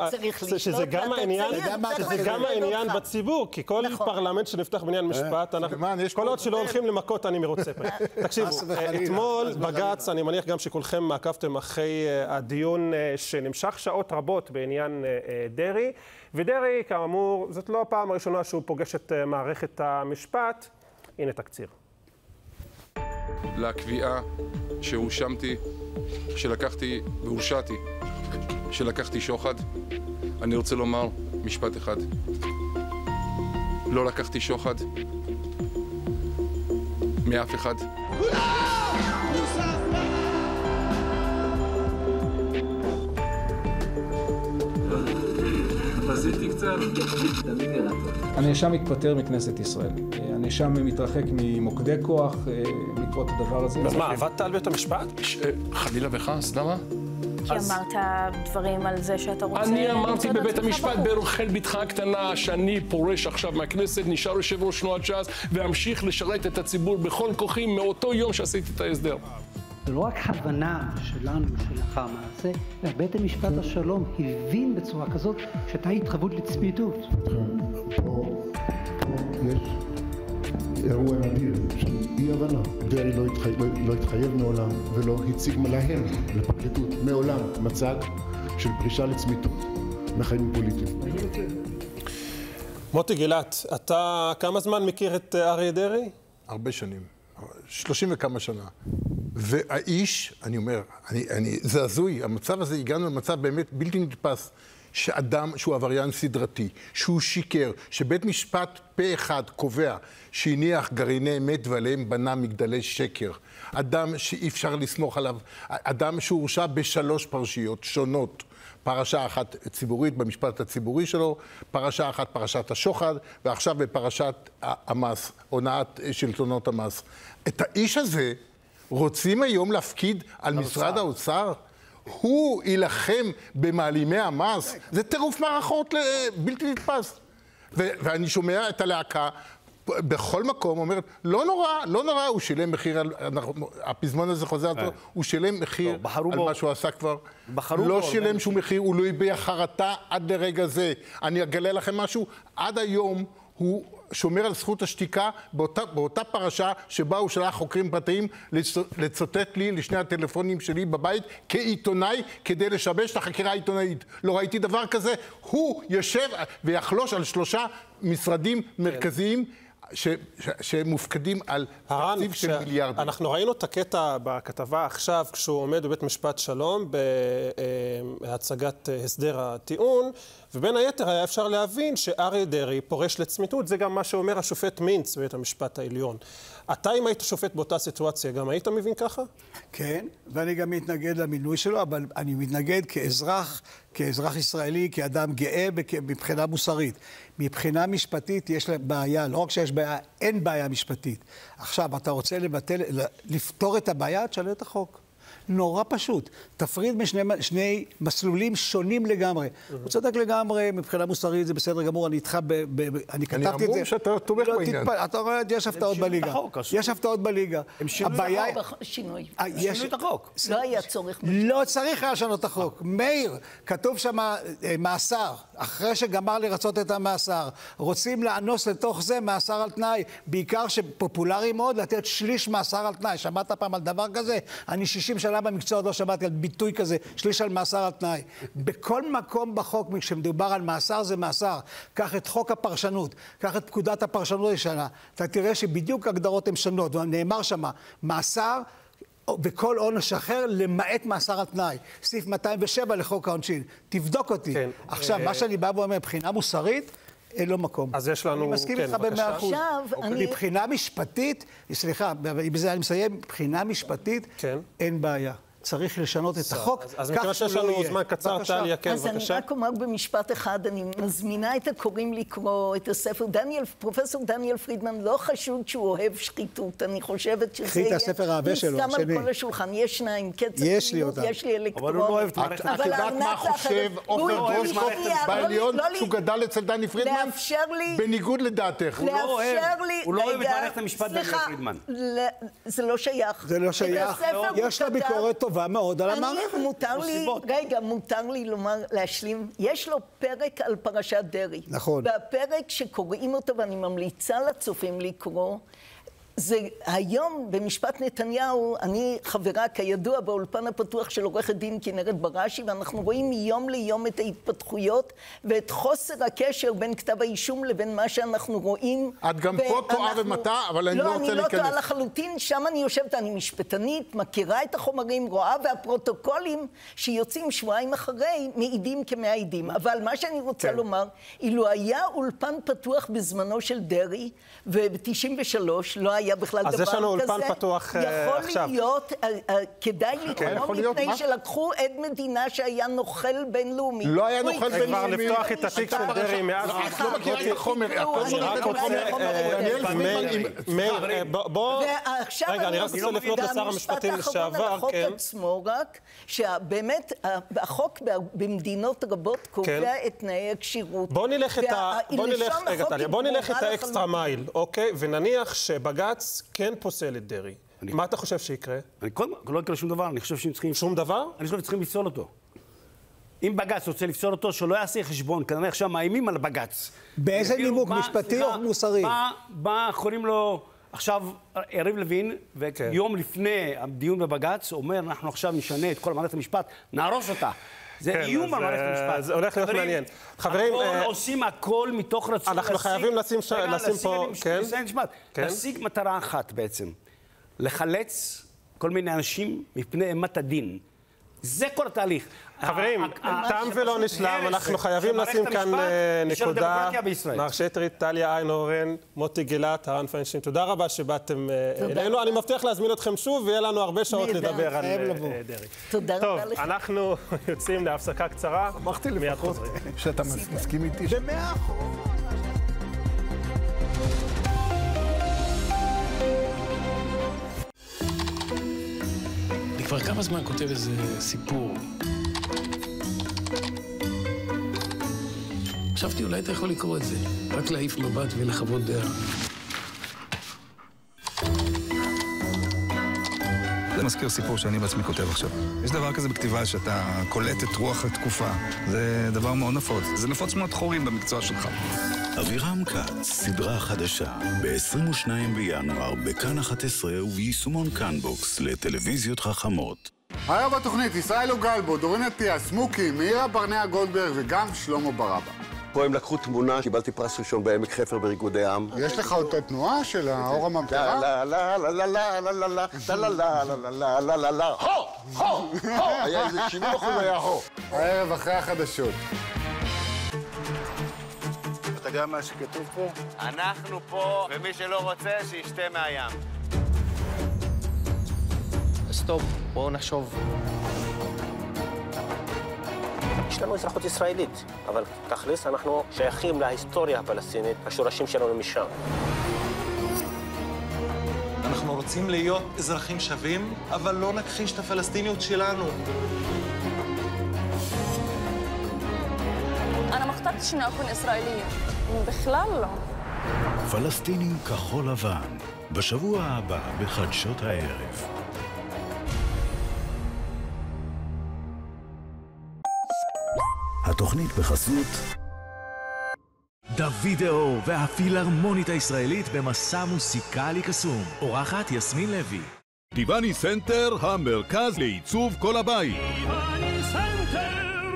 גם העניין בציבור, כי כל פרלמנט שנפתח בעניין משפט, כל עוד שלא הולכים למכות, אני מרוצה. תקשיבו, אתמול בג"ץ, אני מניח גם שכולכם מעקבתם אחרי הדיון שנמשך שעות רבות בעניין דרעי, ודרעי, כאמור, זאת לא הפעם הראשונה שהוא פוגש את מערכת המשפט. הנה תקציר. לקביעה שהואשמתי, שלקחתי והורשעתי, שלקחתי שוחד, אני רוצה לומר משפט אחד. לא לקחתי שוחד מאף אחד. הנאשם מתפטר מכנסת ישראל. הנאשם מתרחק ממוקדי כוח בעקבות הדבר הזה. אז מה, עבדת על בית המשפט? חלילה וחס, למה? כי אמרת דברים על זה שאתה רוצה... אני אמרתי בבית המשפט ברחל בתך הקטנה שאני פורש עכשיו מהכנסת, נשאר יושב ראש תנועת ש"ס ואמשיך לשרת את הציבור בכל כוחי מאותו יום שעשיתי את ההסדר. זה לא רק הבנה שלנו שלאחר מעשה, אלא בית המשפט השלום הבין בצורה כזאת שהייתה התחייבות לצמיתות. פה יש אירוע נדיר של אי הבנה. דרעי לא התחייב מעולם ולא הציג להם, לפרקליטות, מעולם מצג של פרישה לצמיתות מחיים פוליטיים. מוטי גילת, אתה כמה זמן מכיר את אריה דרעי? הרבה שנים, 30 וכמה שנה. והאיש, אני אומר, זה הזוי, המצב הזה, הגענו למצב באמת בלתי נתפס, שאדם שהוא עבריין סדרתי, שהוא שיקר, שבית משפט פה אחד קובע שהניח גרעיני אמת ועליהם בנה מגדלי שקר. אדם שאי אפשר לסמוך עליו, אדם שהורשע ב3 פרשיות שונות. פרשה אחת ציבורית במשפט הציבורי שלו, פרשה אחת פרשת השוחד, ועכשיו בפרשת המס, הונאת שלטונות המס. את האיש הזה רוצים היום להפקיד על משרד האוצר? הוא ילחם במעלימי המס? זה טירוף מערכות בלתי נתפס. ואני שומע את הלהקה בכל מקום אומרת, לא נורא, לא נורא, הוא שילם מחיר, הפזמון הזה חוזר, הוא שילם מחיר על מה שהוא עשה כבר. לא שילם שום מחיר, הוא לא הביע חרטה עד לרגע זה. אני אגלה לכם משהו, עד היום הוא שומר על זכות השתיקה באותה פרשה שבה הוא שלח חוקרים פרטיים לצוטט לי לשני הטלפונים שלי בבית כעיתונאי כדי לשבש את החקירה העיתונאית. לא ראיתי דבר כזה. הוא יושב ויחלוש על 3 משרדים מרכזיים שמופקדים על תקציב של מיליארדים. אנחנו ראינו את הקטע בכתבה עכשיו כשהוא עומד בבית משפט שלום בהצגת הסדר הטיעון, ובין היתר היה אפשר להבין שאריה דרעי פורש לצמיתות, זה גם מה שאומר השופט מינץ בבית המשפט העליון. אתה, אם היית שופט באותה סיטואציה, גם היית מבין ככה? כן, ואני גם מתנגד למינוי שלו, אבל אני מתנגד כאזרח ישראלי, כאדם גאה מבחינה מוסרית. מבחינה משפטית יש בעיה, לא רק שיש בעיה, אין בעיה משפטית. עכשיו, אתה רוצה לפתור את הבעיה, תשנה את החוק. נורא פשוט. תפריד משני מסלולים שונים לגמרי. הוא צודק לגמרי, מבחינה מוסרית זה בסדר גמור, אני איתך, אני כתבתי את זה. אני אמור שאתה תומך בעניין. אתה רואה, יש הפתעות בליגה. יש הפתעות בליגה. הם שינו את החוק. שינוי. שינו את החוק. לא היה צורך. לא צריך היה לשנות את החוק. מאיר, כתוב שם מאסר. אחרי שגמר לרצות את המאסר. רוצים לאנוס לתוך זה מאסר על תנאי. בעיקר שפופולרי מאוד לתת שליש מאסר על תנאי. שמעת פעם על דבר כזה? אני 60 שנה במקצוע לא שמעתי על ביטוי כזה, שליש על מאסר על תנאי. בכל מקום בחוק, כשמדובר על מאסר זה מאסר. קח את חוק הפרשנות, קח את פקודת הפרשנות הישנה. אתה תראה שבדיוק הגדרות הן שונות, ונאמר שמה, מאסר וכל עונש אחר למעט מאסר על תנאי. סעיף 207 לחוק העונשין. תבדוק אותי. כן. עכשיו, מה שאני בא ואומר, מבחינה מוסרית, אין לו מקום. אז יש לנו... אני מסכים איתך ב100%. מבחינה משפטית, סליחה, בזה אני מסיים, מבחינה משפטית, אין בעיה. צריך לשנות את החוק, אז מכיוון שיש לנו זמן קצר, טליה, כן, בבקשה. אז אני רק אומר במשפט אחד, אני מזמינה את הקוראים לקרוא את הספר. פרופסור דניאל פרידמן לא חשוד שהוא אוהב שחיתות, אני חושבת שזה קחי את הספר העבה שלו, השני. שם על כל השולחן, יש שניים, יש לי אותם. יש לי אלקטרון. אבל הוא לא אוהב את מערכת את יודעת מה חושב עופר גרושקופ בעליון שהוא גדל אצל דני פרידמן? בניגוד לדעתך. הוא לא אוהב את מערכת המשפט דניאל פרידמן. זה לא שייך. זה לא שייך. יש לה ביקורת טובה מאוד על המערכת. מותר לי להשלים. יש לו פרק על פרשת דרעי. נכון. והפרק שקוראים אותו, ואני ממליצה לצופים לקרוא, זה היום במשפט נתניהו, אני חברה כידוע באולפן הפתוח של עורכת דין כנרת בראשי, ואנחנו רואים מיום ליום את ההתפתחויות ואת חוסר הקשר בין כתב האישום לבין מה שאנחנו רואים. את גם פה טועה ומטעה, אבל אני לא רוצה להיכנס. לא, אני לא טועה לחלוטין, שם אני יושבת, אני משפטנית, מכירה את החומרים, רואה, והפרוטוקולים שיוצאים שבועיים אחרי מעידים כמעידים. אבל מה שאני רוצה לומר, אילו היה אולפן פתוח בזמנו של דרעי, וב-93 לא היה בכלל דבר כזה. אז יש לנו אולפן פתוח עכשיו. יכול להיות, כדאי לקרוא מפני שלקחו עד מדינה שהיה נוכל בינלאומי. לא היה נוכל בינלאומי. כבר לפתוח את התיק של דרעי מאז... את לא מכירה את החומר. רגע, אני רק רוצה לפנות לשר המשפטים לשעבר. החוק עצמו רק, שבאמת החוק במדינות רבות קובע את תנאי הכשירות. בוא נלך את האקסטרה מייל, אוקיי? ונניח שבג"ץ כן פוסל את דרעי. מה אתה חושב שיקרה? לא יקרה שום דבר, אני חושב שהם צריכים... שום דבר? אני חושב שצריכים לפסול אותו. אם בג"ץ רוצה לפסול אותו, שלא יעשה חשבון, כנראה עכשיו מאיימים על בג"ץ. באיזה נימוק, משפטי או מוסרי? קוראים לו עכשיו יריב לוין, ויום לפני הדיון בבג"ץ, אומר, אנחנו עכשיו נשנה את כל מערכת המשפט, נהרוס אותה. זה איום על מערכת המשפט. זה הולך להיות מעניין. חברים, עושים הכל מתוך רצון. אנחנו חייבים לשים פה... להשיג מטרה אחת בעצם. לחלץ כל מיני אנשים מפני אימת הדין. זה כל התהליך. חברים, תם ולא נשלם, אנחנו חייבים לשים כאן נקודה. מר שטרית, טליה איינהורן, מוטי גילת, הרן פיינשטיין, תודה רבה שבאתם אלינו. אני מבטיח להזמין אתכם שוב, ויהיה לנו הרבה שעות לדבר על דרעי. תודה רבה לך. טוב, אנחנו יוצאים להפסקה קצרה. אמרתי לפחות שאתה מסכים איתי. ב100%. כבר כמה זמן כותב איזה סיפור. חשבתי, אולי אתה יכול לקרוא את זה, רק להעיף מבט ולחוות דעה. זה מזכיר סיפור שאני בעצמי כותב עכשיו. יש דבר כזה בכתיבה שאתה קולט את רוח התקופה. זה דבר מאוד נפוץ. זה נפוץ מאוד חורים במקצוע שלך. אבירם כץ, סדרה חדשה, ב-22 בינואר, בכאן 11 וביישומון כאן-בוקס לטלוויזיות חכמות. היום בתוכנית ישראל אוגלבו, דורין אטיאס, מוקי, מאירה ברנע גולדברג וגם שלמה ברבא. פה הם לקחו תמונה, קיבלתי פרס ראשון בעמק חפר בריקודי עם. יש לך אותה תנועה של האור הממטרה? לה לה לה לה לה לה לה לה לה לה לה לה לה לה הו! הו! הו! היה איזה 70% היה הו. הערב אחרי החדשות. יודע מה שכתוב פה? אנחנו פה, ומי שלא רוצה, שישתה מהים. סטופ, בואו נחשוב. יש לנו אזרחות ישראלית, אבל תכלס אנחנו שייכים להיסטוריה הפלסטינית, השורשים שלנו משם. אנחנו רוצים להיות אזרחים שווים, אבל לא נכחיש את הפלסטיניות שלנו. أنا ما اخترتش إني أكون إسرائيلية בכלל לא. פלסטינים כחול לבן, בשבוע הבא בחדשות הערב. התוכנית בחסות דוד אור והפילהרמונית הישראלית במסע מוסיקלי קסום. אורחת יסמין לוי. דיווני סנטר, המרכז לעיצוב כל הבית. דיווני סנטר.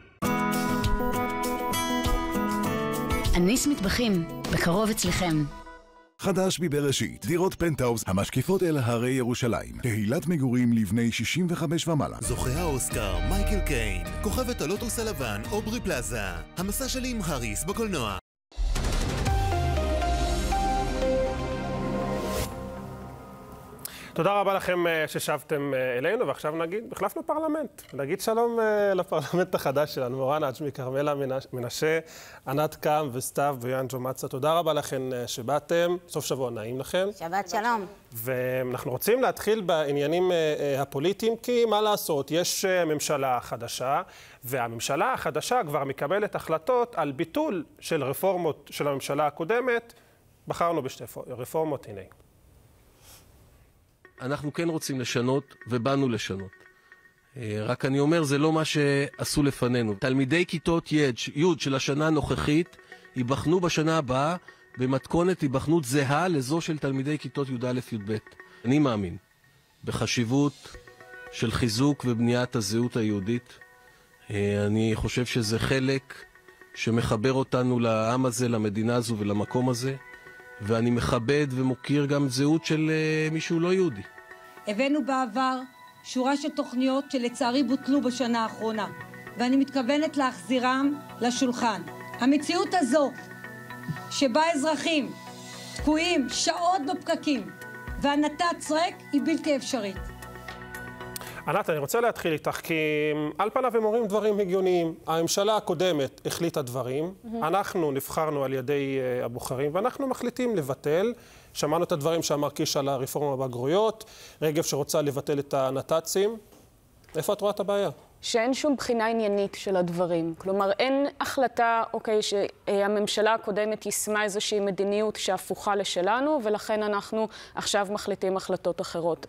אניס מטבחים, בקרוב אצלכם. חדש מבראשית, דירות פנטהאוס המשקיפות אל הרי ירושלים. קהילת מגורים לבני 65 ומעלה. זוכה האוסקר מייקל קיין, כוכבת הלוטוס הלבן אוברי פלאזה. המסע שלי עם הריס בקולנוע. תודה רבה לכם ששבתם אלינו, ועכשיו החלפנו פרלמנט. נגיד שלום לפרלמנט החדש שלנו, מורן עג'מי, כרמלה מנשה, ענת קם וסתיו ויאנג'ו מצה. תודה רבה לכם שבאתם. סוף שבוע נעים לכם. שבת שלום. ואנחנו רוצים להתחיל בעניינים הפוליטיים, כי מה לעשות, יש ממשלה חדשה, והממשלה החדשה כבר מקבלת החלטות על ביטול של רפורמות של הממשלה הקודמת. בחרנו בשתי רפורמות, הנה. אנחנו כן רוצים לשנות, ובאנו לשנות. רק אני אומר, זה לא מה שעשו לפנינו. תלמידי כיתות י' של השנה הנוכחית ייבחנו בשנה הבאה במתכונת היבחנות זהה לזו של תלמידי כיתות י"א-י"ב. אני מאמין בחשיבות של חיזוק ובניית הזהות היהודית. אני חושב שזה חלק שמחבר אותנו לעם הזה, למדינה הזו ולמקום הזה. ואני מכבד ומוקיר גם זהות של מישהו לא יהודי. הבאנו בעבר שורה של תוכניות שלצערי בוטלו בשנה האחרונה, ואני מתכוונת להחזירם לשולחן. המציאות הזו שבה אזרחים תקועים שעות בפקקים והנת"צ ריק היא בלתי אפשרית. ענת, אני רוצה להתחיל איתך, כי על פניו הם אומרים דברים הגיוניים. הממשלה הקודמת החליטה דברים, אנחנו נבחרנו על ידי הבוחרים, ואנחנו מחליטים לבטל. שמענו את הדברים שאמר קיש על הרפורמה בבגרויות, רגב שרוצה לבטל את הנת"צים. איפה את רואה את הבעיה? שאין שום בחינה עניינית של הדברים. כלומר, אין החלטה, שהממשלה הקודמת יישמה איזושהי מדיניות שהפוכה לשלנו, ולכן אנחנו עכשיו מחליטים החלטות אחרות.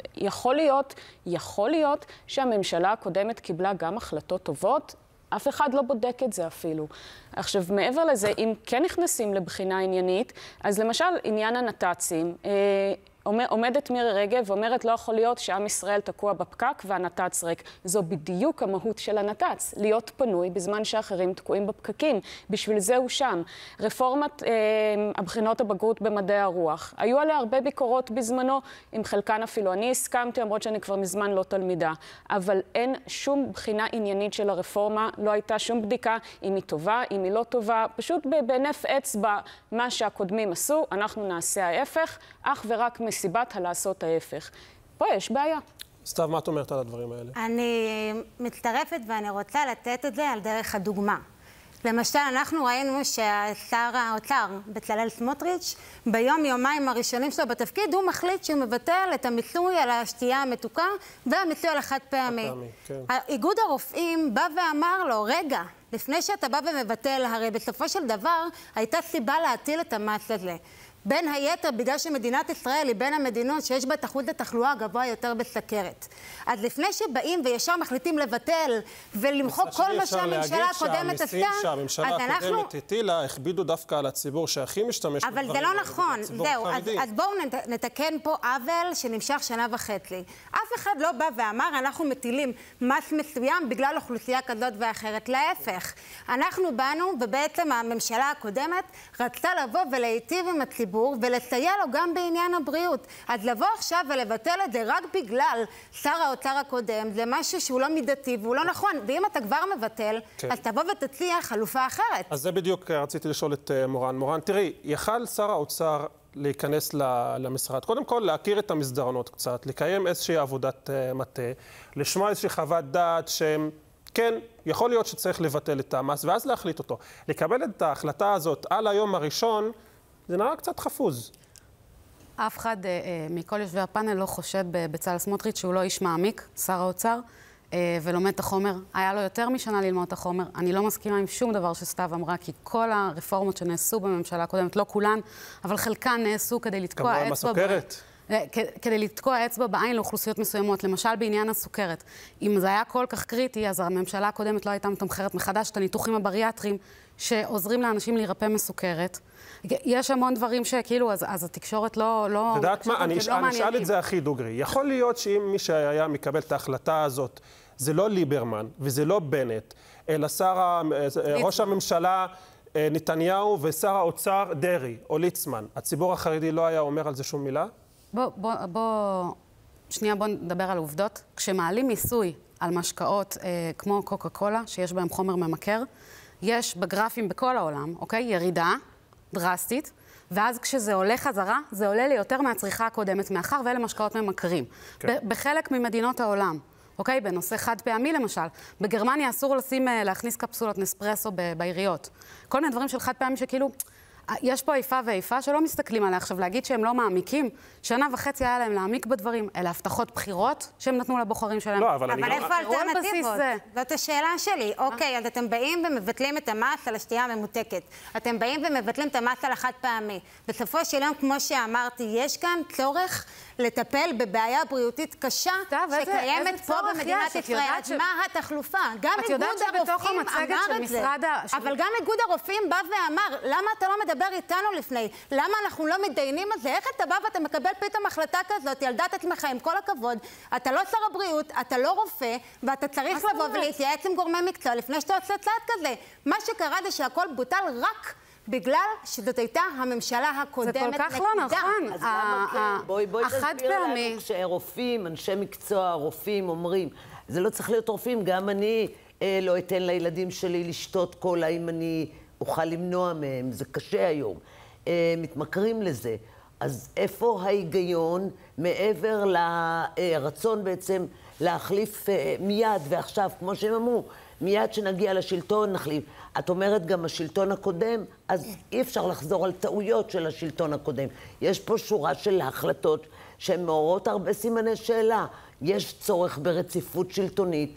יכול להיות שהממשלה הקודמת קיבלה גם החלטות טובות, אף אחד לא בודק את זה אפילו. עכשיו, מעבר לזה, אם כן נכנסים לבחינה עניינית, אז למשל, עניין הנת"צים, עומדת מירי רגב ואומרת, לא יכול להיות שעם ישראל תקוע בפקק והנת"צ ריק. זו בדיוק המהות של הנת"צ, להיות פנוי בזמן שאחרים תקועים בפקקים. בשביל זה הוא שם. רפורמת הבחינות הבגרות במדעי הרוח. היו עליה הרבה ביקורות בזמנו, עם חלקן אפילו אני הסכמתי, למרות שאני כבר מזמן לא תלמידה. אבל אין שום בחינה עניינית של הרפורמה, לא הייתה שום בדיקה אם היא טובה, אם היא לא טובה. פשוט בהינף אצבע מה שהקודמים עשו, אנחנו נעשה ההפך, אך ורק מסיבת הלעשות ההפך. פה יש בעיה. סתיו, מה את אומרת על הדברים האלה? אני מצטרפת ואני רוצה לתת את זה על דרך הדוגמה. למשל, אנחנו ראינו ששר האוצר בצלאל סמוטריץ' ביום-יומיים הראשונים שלו בתפקיד, הוא מחליט שהוא מבטל את המיסוי על השתייה המתוקה והמיסוי על החד פעמי. איגוד הרופאים בא ואמר לו, רגע, לפני שאתה בא ומבטל, הרי בסופו של דבר הייתה סיבה להטיל את המס הזה. בין היתר, בגלל שמדינת ישראל היא בין המדינות שיש בה אחוז התחלואה גבוה יותר בסכרת. אז לפני שבאים וישר מחליטים לבטל ולמחוק כל מה שהממשלה הקודמת עשתה, שהממשלה הקודמת הטילה, הכבידו דווקא על הציבור שהכי משתמש בדברים. אבל זה לא נכון, זהו. אז בואו נתקן פה עוול שנמשך שנה וחצי. אף אחד לא בא ואמר, אנחנו מטילים מס מסוים בגלל אוכלוסייה כזאת ואחרת. להפך, אנחנו באנו, ובעצם הממשלה הקודמת רצתה לבוא ולהיטיב עם הציבור. הציבור ולסייע לו גם בעניין הבריאות. אז לבוא עכשיו ולבטל את זה רק בגלל שר האוצר הקודם, זה משהו שהוא לא מידתי והוא לא נכון. ואם אתה כבר מבטל, אז תבוא ותציע חלופה אחרת. אז זה בדיוק רציתי לשאול את מורן. מורן, תראי, יכל שר האוצר להיכנס למשרד. קודם כל, להכיר את המסדרנות קצת, לקיים איזושהי עבודת מטה, לשמוע איזושהי חוות דעת שהם, כן, יכול להיות שצריך לבטל את המס, ואז להחליט אותו. לקבל את ההחלטה הזאת על היום הראשון, זה נראה קצת חפוז. אף אחד מכל יושבי הפאנל לא חושד בבצלאל סמוטריץ' שהוא לא איש מעמיק, שר האוצר, ולומד את החומר. היה לו יותר משנה ללמוד את החומר. אני לא מסכימה עם שום דבר שסתיו אמרה, כי כל הרפורמות שנעשו בממשלה הקודמת, לא כולן, אבל חלקן נעשו כדי לתקוע אצבע כדי לתקוע אצבע בעין לאוכלוסיות מסוימות, למשל בעניין הסוכרת. אם זה היה כל כך קריטי, אז הממשלה הקודמת לא הייתה מתמחרת מחדש את הניתוחים הבריאטריים שעוזרים לאנשים להירפא מסוכרת. יש המון דברים שכאילו, אז התקשורת לא... יודעת מה? אני אשאל את זה הכי דוגרי. יכול להיות שאם מי שהיה מקבל את ההחלטה הזאת, זה לא ליברמן וזה לא בנט, אלא ראש הממשלה נתניהו ושר האוצר דרעי או ליצמן. הציבור החרדי לא היה אומר על זה שום מילה? בוא נדבר על עובדות. כשמעלים מיסוי על משקאות כמו קוקה קולה, שיש בהם חומר ממכר, יש בגרפים בכל העולם, אוקיי? ירידה דרסטית, ואז כשזה עולה חזרה, זה עולה לי יותר מהצריכה הקודמת, מאחר ואלה משקאות ממכרים. בחלק ממדינות העולם, אוקיי? בנושא חד פעמי למשל, בגרמניה אסור להכניס קפסולות נספרסו בעיריות. כל מיני דברים של חד פעמי שכאילו, יש פה איפה ואיפה שלא מסתכלים עליה. עכשיו, להגיד שהם לא מעמיקים, שנה וחצי היה להם להעמיק בדברים, אלה הבטחות בחירות שהם נתנו לבוחרים שלהם. לא, אבל איפה האלטרנטיבות? זאת השאלה שלי. אוקיי, אז אתם באים ומבטלים את המס על השתייה הממותקת. אתם באים ומבטלים את המס על החד פעמי. בסופו של יום, כמו שאמרתי, יש כאן צורך לטפל בבעיה בריאותית קשה שקיימת פה במדינת ישראל. אז מה התחלופה? גם איגוד הרופאים אמר את זה. אבל גם איגוד הרופאים בא ואמר, למה אתה לא מדבר איתנו לפני? למה אנחנו לא מתדיינים על זה? איך אתה בא ואתה מקבל פתאום החלטה כזאת, ילדת עצמך עם כל הכבוד, אתה לא שר הבריאות, אתה לא רופא, ואתה צריך לבוא ולהתייעץ עם גורמי מקצוע לפני שאתה עושה צעד כזה. מה שקרה זה שהכל בוטל רק בגלל שזאת הייתה הממשלה הקודמת. זה כל כך לא נכון. אז למה כן? בואי תסביר לנו כשרופאים, אנשי מקצוע, רופאים אומרים, זה לא צריך להיות רופאים, גם אני לא אתן לילדים שלי לשתות קולה אם אני אוכל למנוע מהם, זה קשה היום. מתמכרים לזה. אז איפה ההיגיון מעבר לרצון בעצם להחליף מיד ועכשיו, כמו שהם אמרו, מיד שנגיע לשלטון נחליף. את אומרת גם השלטון הקודם, אז אי אפשר לחזור על טעויות של השלטון הקודם. יש פה שורה של החלטות שהן מעוררות הרבה סימני שאלה. יש צורך ברציפות שלטונית,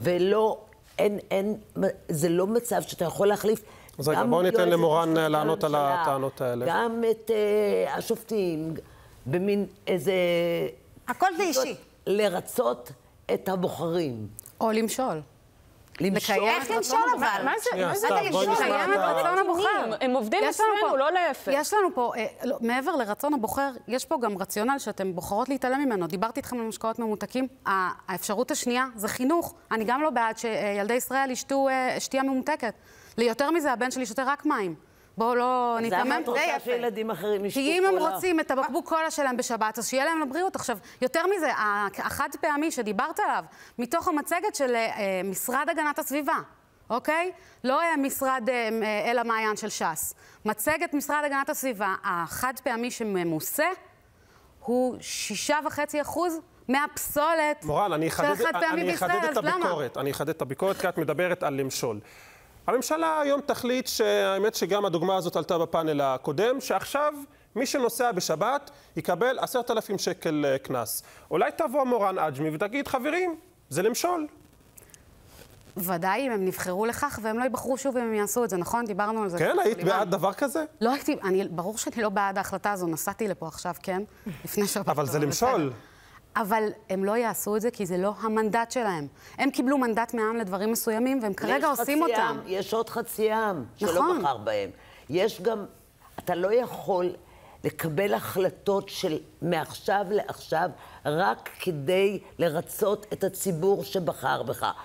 זה לא מצב שאתה יכול להחליף. אז רגע, בואו ניתן למורן לענות על הטענות האלה. גם את השופטים, במין איזה... הכל זה אישי. לרצות את הבוחרים. או למשול. איך למשול אבל? מה זה למשול? לקיים את רצון הבוחר. הם עובדים אצלנו, לא להפך. יש לנו פה, מעבר לרצון הבוחר, יש פה גם רציונל שאתם בוחרות להתעלם ממנו. דיברתי איתכם על משקאות ממותקים. האפשרות השנייה זה חינוך. אני גם לא בעד שילדי ישראל ישתו שתייה ממותקת. ליותר מזה, הבן שלי שותה רק מים. בואו לא נתאמם. זה את רוצה שילדים אחרים ישתו קולה. כי אם הם רוצים את הבקבוק קולה שלהם בשבת, אז שיהיה להם לבריאות. עכשיו, יותר מזה, החד פעמי שדיברת עליו, מתוך המצגת של משרד הגנת הסביבה, אוקיי? לא משרד אל המעיין של ש"ס. מצגת משרד הגנת הסביבה, החד פעמי שממוסה, הוא 6.5% מהפסולת של חד פעמי בישראל. אני אחדד את הביקורת, כי את מדברת על למשול. הממשלה היום תחליט שהאמת שגם הדוגמה הזאת עלתה בפאנל הקודם, שעכשיו מי שנוסע בשבת יקבל 10,000 שקל קנס. אולי תבוא מורן עג'מי ותגיד, חברים, זה למשול. ודאי אם הם נבחרו לכך, והם לא יבחרו שוב אם הם יעשו את זה, נכון? דיברנו על זה. כן, היית בעד דבר כזה? לא הייתי, ברור שאני לא בעד ההחלטה הזו, נסעתי לפה עכשיו, כן? לפני שבת. אבל זה למשול. אבל הם לא יעשו את זה כי זה לא המנדט שלהם. הם קיבלו מנדט מהעם לדברים מסוימים, והם כרגע עושים אותם. יש עוד חצי עם שלא בחר בהם. יש גם, אתה לא יכול לקבל החלטות של מעכשיו לעכשיו, רק כדי לרצות את הציבור שבחר בך.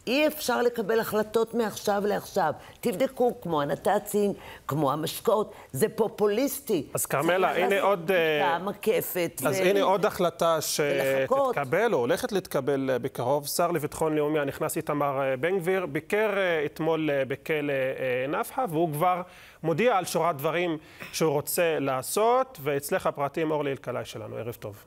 אי אפשר לקבל החלטות מעכשיו לעכשיו. תבדקו, כמו הנת"צים, כמו המשקאות, זה פופוליסטי. אז כרמלה, הנה עוד... אז הנה עוד החלטה שתתקבל, או הולכת להתקבל בקרוב. שר לביטחון לאומי הנכנס איתמר בן גביר ביקר אתמול בכלא נפחא, והוא כבר מודיע על שורת דברים שהוא רוצה לעשות, ואצלך הפרטים אורלי אלקלעי שלנו. ערב טוב.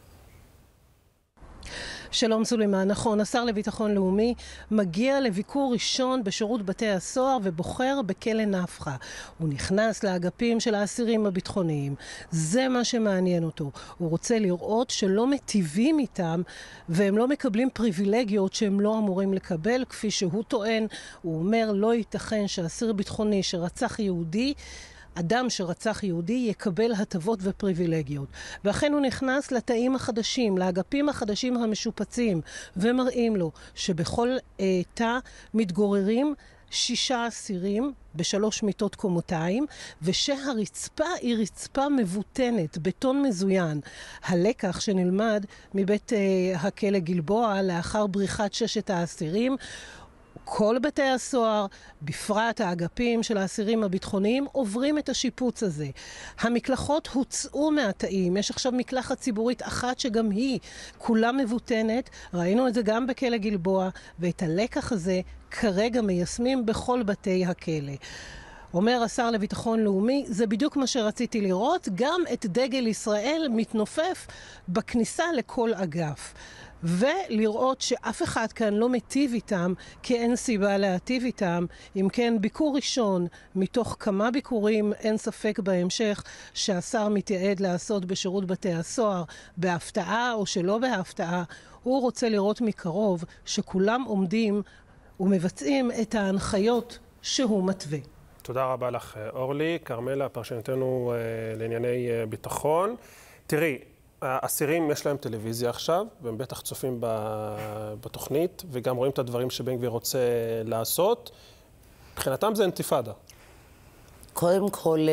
שלום סולימן, נכון, השר לביטחון לאומי מגיע לביקור ראשון בשירות בתי הסוהר ובוחר בכלא נפחא. הוא נכנס לאגפים של האסירים הביטחוניים. זה מה שמעניין אותו. הוא רוצה לראות שלא מטיבים איתם והם לא מקבלים פריבילגיות שהם לא אמורים לקבל, כפי שהוא טוען. הוא אומר, לא ייתכן שאסיר ביטחוני שרצח יהודי, אדם שרצח יהודי יקבל הטבות ופריבילגיות. ואכן הוא נכנס לתאים החדשים, לאגפים החדשים המשופצים, ומראים לו שבכל תא מתגוררים 6 אסירים ב3 מיטות קומותיים, ושהרצפה היא רצפה מבוטנת, בטון מזוין. הלקח שנלמד מבית הכלא גלבוע לאחר בריחת 6 האסירים, כל בתי הסוהר, בפרט האגפים של האסירים הביטחוניים, עוברים את השיפוץ הזה. המקלחות הוצאו מהתאים. יש עכשיו מקלחת ציבורית אחת שגם היא כולה מבוטנת. ראינו את זה גם בכלא גלבוע, ואת הלקח הזה כרגע מיישמים בכל בתי הכלא. אומר השר לביטחון לאומי, זה בדיוק מה שרציתי לראות, גם את דגל ישראל מתנופף בכניסה לכל אגף. ולראות שאף אחד כאן לא מטיב איתם, כי אין סיבה להטיב איתם. אם כן, ביקור ראשון מתוך כמה ביקורים, אין ספק בהמשך שהשר מתייעד לעשות בשירות בתי הסוהר, בהפתעה או שלא בהפתעה. הוא רוצה לראות מקרוב שכולם עומדים ומבצעים את ההנחיות שהוא מתווה. תודה רבה לך אורלי. כרמלה, פרשנתנו לענייני ביטחון. תראי, האסירים יש להם טלוויזיה עכשיו, והם בטח צופים בתוכנית, וגם רואים את הדברים שבן גביר רוצה לעשות. מבחינתם זה אינתיפאדה. קודם כל,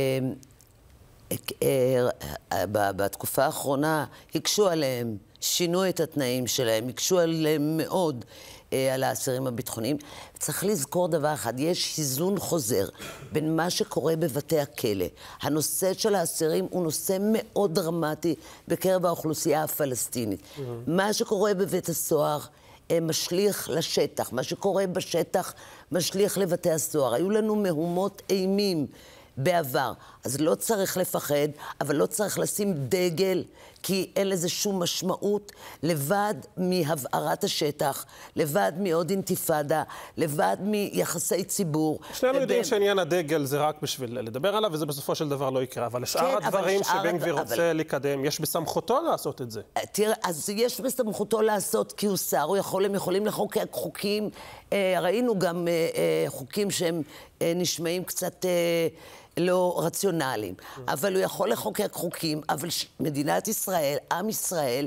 בתקופה האחרונה הקשו עליהם, שינו את התנאים שלהם, הקשו עליהם מאוד על האסירים הביטחוניים. צריך לזכור דבר אחד, יש איזון חוזר בין מה שקורה בבתי הכלא. הנושא של האסירים הוא נושא מאוד דרמטי בקרב האוכלוסייה הפלסטינית. מה שקורה בבית הסוהר משליך לשטח, מה שקורה בשטח משליך לבתי הסוהר. היו לנו מהומות אימים בעבר, אז לא צריך לפחד, אבל לא צריך לשים דגל, כי אין לזה שום משמעות, לבד מהבערת השטח, לבד מעוד אינתיפאדה, לבד מיחסי ציבור. שנינו יודעים שעניין הדגל זה רק בשביל לדבר עליו, וזה בסופו של דבר לא יקרה, אבל שאר הדברים שבן גביר רוצה לקדם, יש בסמכותו לעשות את זה. תראה, אז יש בסמכותו לעשות, כי הוא שר, הם יכולים לחוקק חוקים, ראינו גם חוקים שהם נשמעים קצת לא רציונליים, אבל הוא יכול לחוקק חוקים, אבל מדינת ישראל, עם ישראל,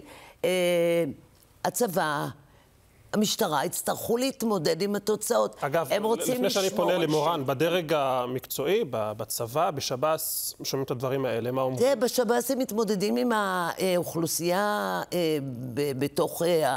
הצבא, המשטרה, יצטרכו להתמודד עם התוצאות. אגב, לפני שאני פונה למורן, בדרג המקצועי, בצבא, בשב"ס, שומעים את הדברים האלה, מה אומרים? בשב"ס הם מתמודדים עם האוכלוסייה בתוך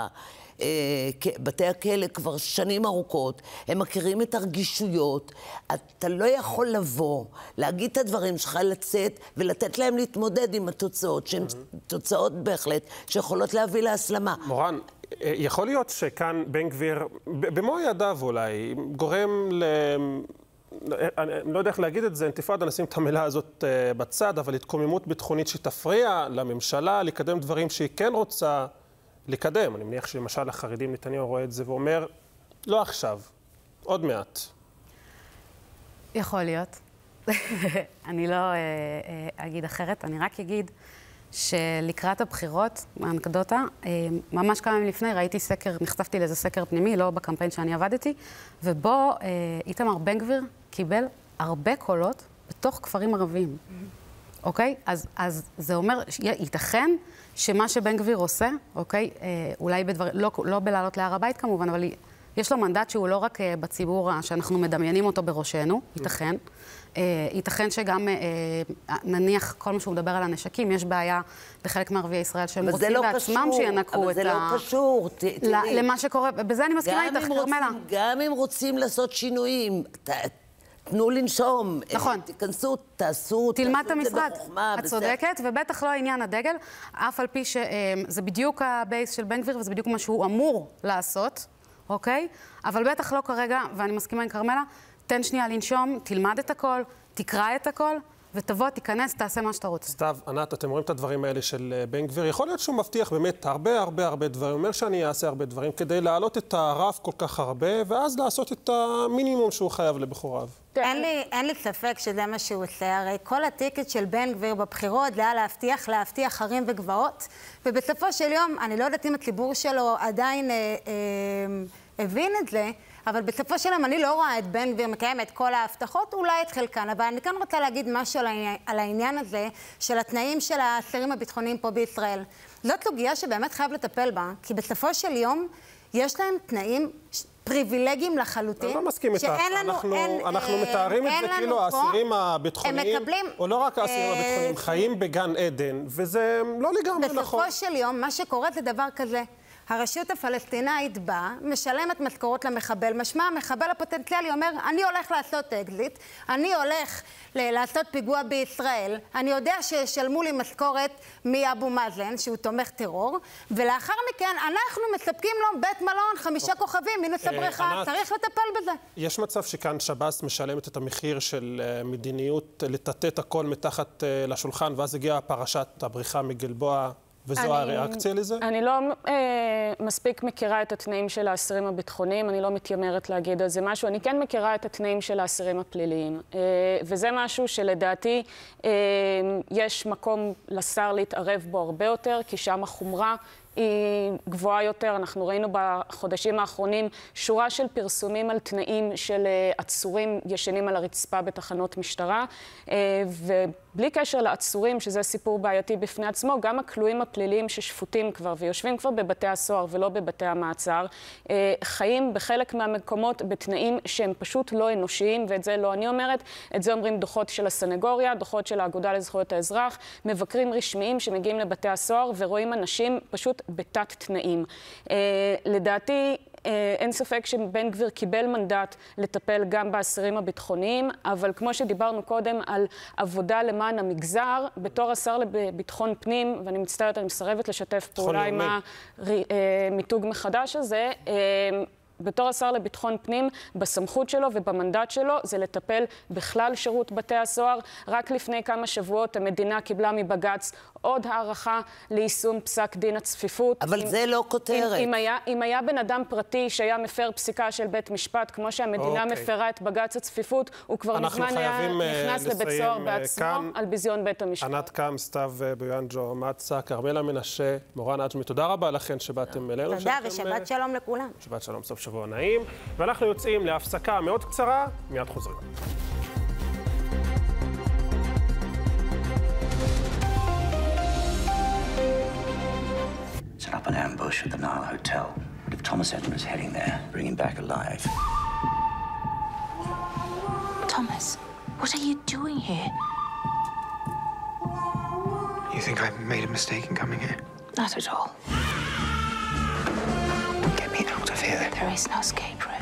בתי הכלא כבר שנים ארוכות, הם מכירים את הרגישויות. אתה לא יכול לבוא, להגיד את הדברים שלך, לצאת ולתת להם להתמודד עם התוצאות, שהן תוצאות בהחלט שיכולות להביא להסלמה. מורן, יכול להיות שכאן בן גביר, במו ידיו אולי, גורם אני לא יודע איך להגיד את זה, אינתיפאדה, נשים את המילה הזאת בצד, אבל התקוממות ביטחונית שתפריע לממשלה לקדם דברים שהיא כן רוצה לקדם. אני מניח שלמשל החרדים, נתניהו רואה את זה ואומר, לא עכשיו, עוד מעט. יכול להיות. אני לא אגיד אחרת, אני רק אגיד שלקראת הבחירות, האנקדוטה, ממש כמה ימים לפני ראיתי סקר, נחשפתי לאיזה סקר פנימי, לא בקמפיין שאני עבדתי, ובו איתמר בן גביר קיבל הרבה קולות בתוך כפרים ערביים. אוקיי? אז זה אומר, ייתכן שמה שבן גביר עושה, אוקיי? אולי בדבר, לא בלעלות להר הבית כמובן, אבל יש לו מנדט שהוא לא רק בציבור שאנחנו מדמיינים אותו בראשנו, ייתכן. ייתכן שגם, נניח, כל מה שהוא מדבר על הנשקים, יש בעיה לחלק מערביי ישראל שהם רוצים בעצמם שינקו את ה... אבל זה לא קשור, למה שקורה, בזה אני מסכימה איתך, כרמלה. גם אם רוצים לעשות שינויים, תנו לנשום. נכון. תיכנסו, תעשו את זה בחוכמה. תלמד את המשרד. את צודקת, ובטח לא עניין הדגל, אף על פי שזה בדיוק הבייס של בן גביר, וזה בדיוק מה שהוא אמור לעשות, אוקיי? אבל בטח לא כרגע, ואני מסכימה עם כרמלה, תן שנייה לנשום, תלמד את הכל, תקרא את הכל, ותבוא, תיכנס, תעשה מה שאתה רוצה. סתיו, ענת, אתם רואים את הדברים האלה של בן גביר. יכול להיות שהוא מבטיח באמת הרבה דברים. הוא אומר שאני אעשה הרבה דברים כדי להעלות את הרף כל כך הרבה, ואז לעשות את המינימום שהוא חייב לבחוריו. אין לי ספק שזה מה שהוא עושה. הרי כל הטיקט של בן גביר בבחירות היה להבטיח הרים וגבעות, ובסופו של יום, אני לא יודעת אם הציבור שלו עדיין הבין את זה, אבל בסופו של יום אני לא רואה את בן גביר מקיים את כל ההבטחות, אולי את חלקן, אבל אני כאן רוצה להגיד משהו על העניין הזה של התנאים של האסירים הביטחוניים פה בישראל. זאת סוגיה שבאמת חייב לטפל בה, כי בסופו של יום יש להם תנאים פריבילגיים לחלוטין. אני לא מסכים איתך. אנחנו מתארים את זה כאילו האסירים הביטחוניים, או לא רק האסירים הביטחוניים, חיים בגן עדן, וזה לא לגמרי נכון. בסופו של יום, מה שקורה זה דבר כזה. הרשות הפלסטינאית באה, משלמת משכורות למחבל, משמע המחבל הפוטנציאלי אומר, אני הולך לעשות אקזיט, אני הולך לעשות פיגוע בישראל, אני יודע שישלמו לי משכורת מאבו מאזן, שהוא תומך טרור, ולאחר מכן אנחנו מספקים לו בית מלון 5 כוכבים, מינוס הבריכה, צריך לטפל בזה. יש מצב שכאן שב"ס משלמת את המחיר של מדיניות לטאטא את הכל מתחת לשולחן, ואז הגיעה פרשת הבריחה מגלבוע, וזו הריאקציה לזה? אני לא מספיק מכירה את התנאים של האסירים הביטחוניים, אני לא מתיימרת להגיד על זה משהו. אני כן מכירה את התנאים של האסירים הפליליים. וזה משהו שלדעתי יש מקום לשר להתערב בו הרבה יותר, כי שם החומרה היא גבוהה יותר. אנחנו ראינו בחודשים האחרונים שורה של פרסומים על תנאים של עצורים ישנים על הרצפה בתחנות משטרה, ובלי קשר לעצורים, שזה סיפור בעייתי בפני עצמו, גם הכלואים הפליליים ששפוטים כבר ויושבים כבר בבתי הסוהר ולא בבתי המעצר, חיים בחלק מהמקומות בתנאים שהם פשוט לא אנושיים, ואת זה לא אני אומרת, את זה אומרים דוחות של הסנגוריה, דוחות של האגודה לזכויות האזרח, מבקרים רשמיים שמגיעים לבתי הסוהר ורואים אנשים פשוט בתת תנאים. לדעתי, אין ספק שבן גביר קיבל מנדט לטפל גם באסירים הביטחוניים, אבל כמו שדיברנו קודם על עבודה למען המגזר, בתור השר לביטחון פנים, ואני מצטערת, אני מסרבת לשתף פעולה עם המיתוג מחדש הזה, בתור השר לביטחון פנים, בסמכות שלו ובמנדט שלו, זה לטפל בכלל שירות בתי הסוהר. רק לפני כמה שבועות המדינה קיבלה מבג"ץ עוד הערכה ליישום פסק דין הצפיפות. אבל זה לא כותרת. אם היה בן אדם פרטי שהיה מפר פסיקה של בית משפט, כמו שהמדינה מפרה את בג"ץ הצפיפות, הוא כבר מזמן היה נכנס לבית סוהר בעצמו על ביזיון בית המשפט. ענת קם, סתיו ביואנג'ו, מצה, כרמלה מנשה, מורן עג'מי, תודה רבה לכן שבאתם אלינו. תודה ושבת שלום לכולם. שבת שלום, סוף שבוע נעים, ואנחנו יוצאים להפסקה מאוד קצרה, מיד חוזרים. Set up an ambush at the Nile Hotel. But if Thomas Edmund is heading there, bring him back alive. Thomas, what are you doing here? You think I made a mistake in coming here? Not at all. Get me out of here. There is no escape route.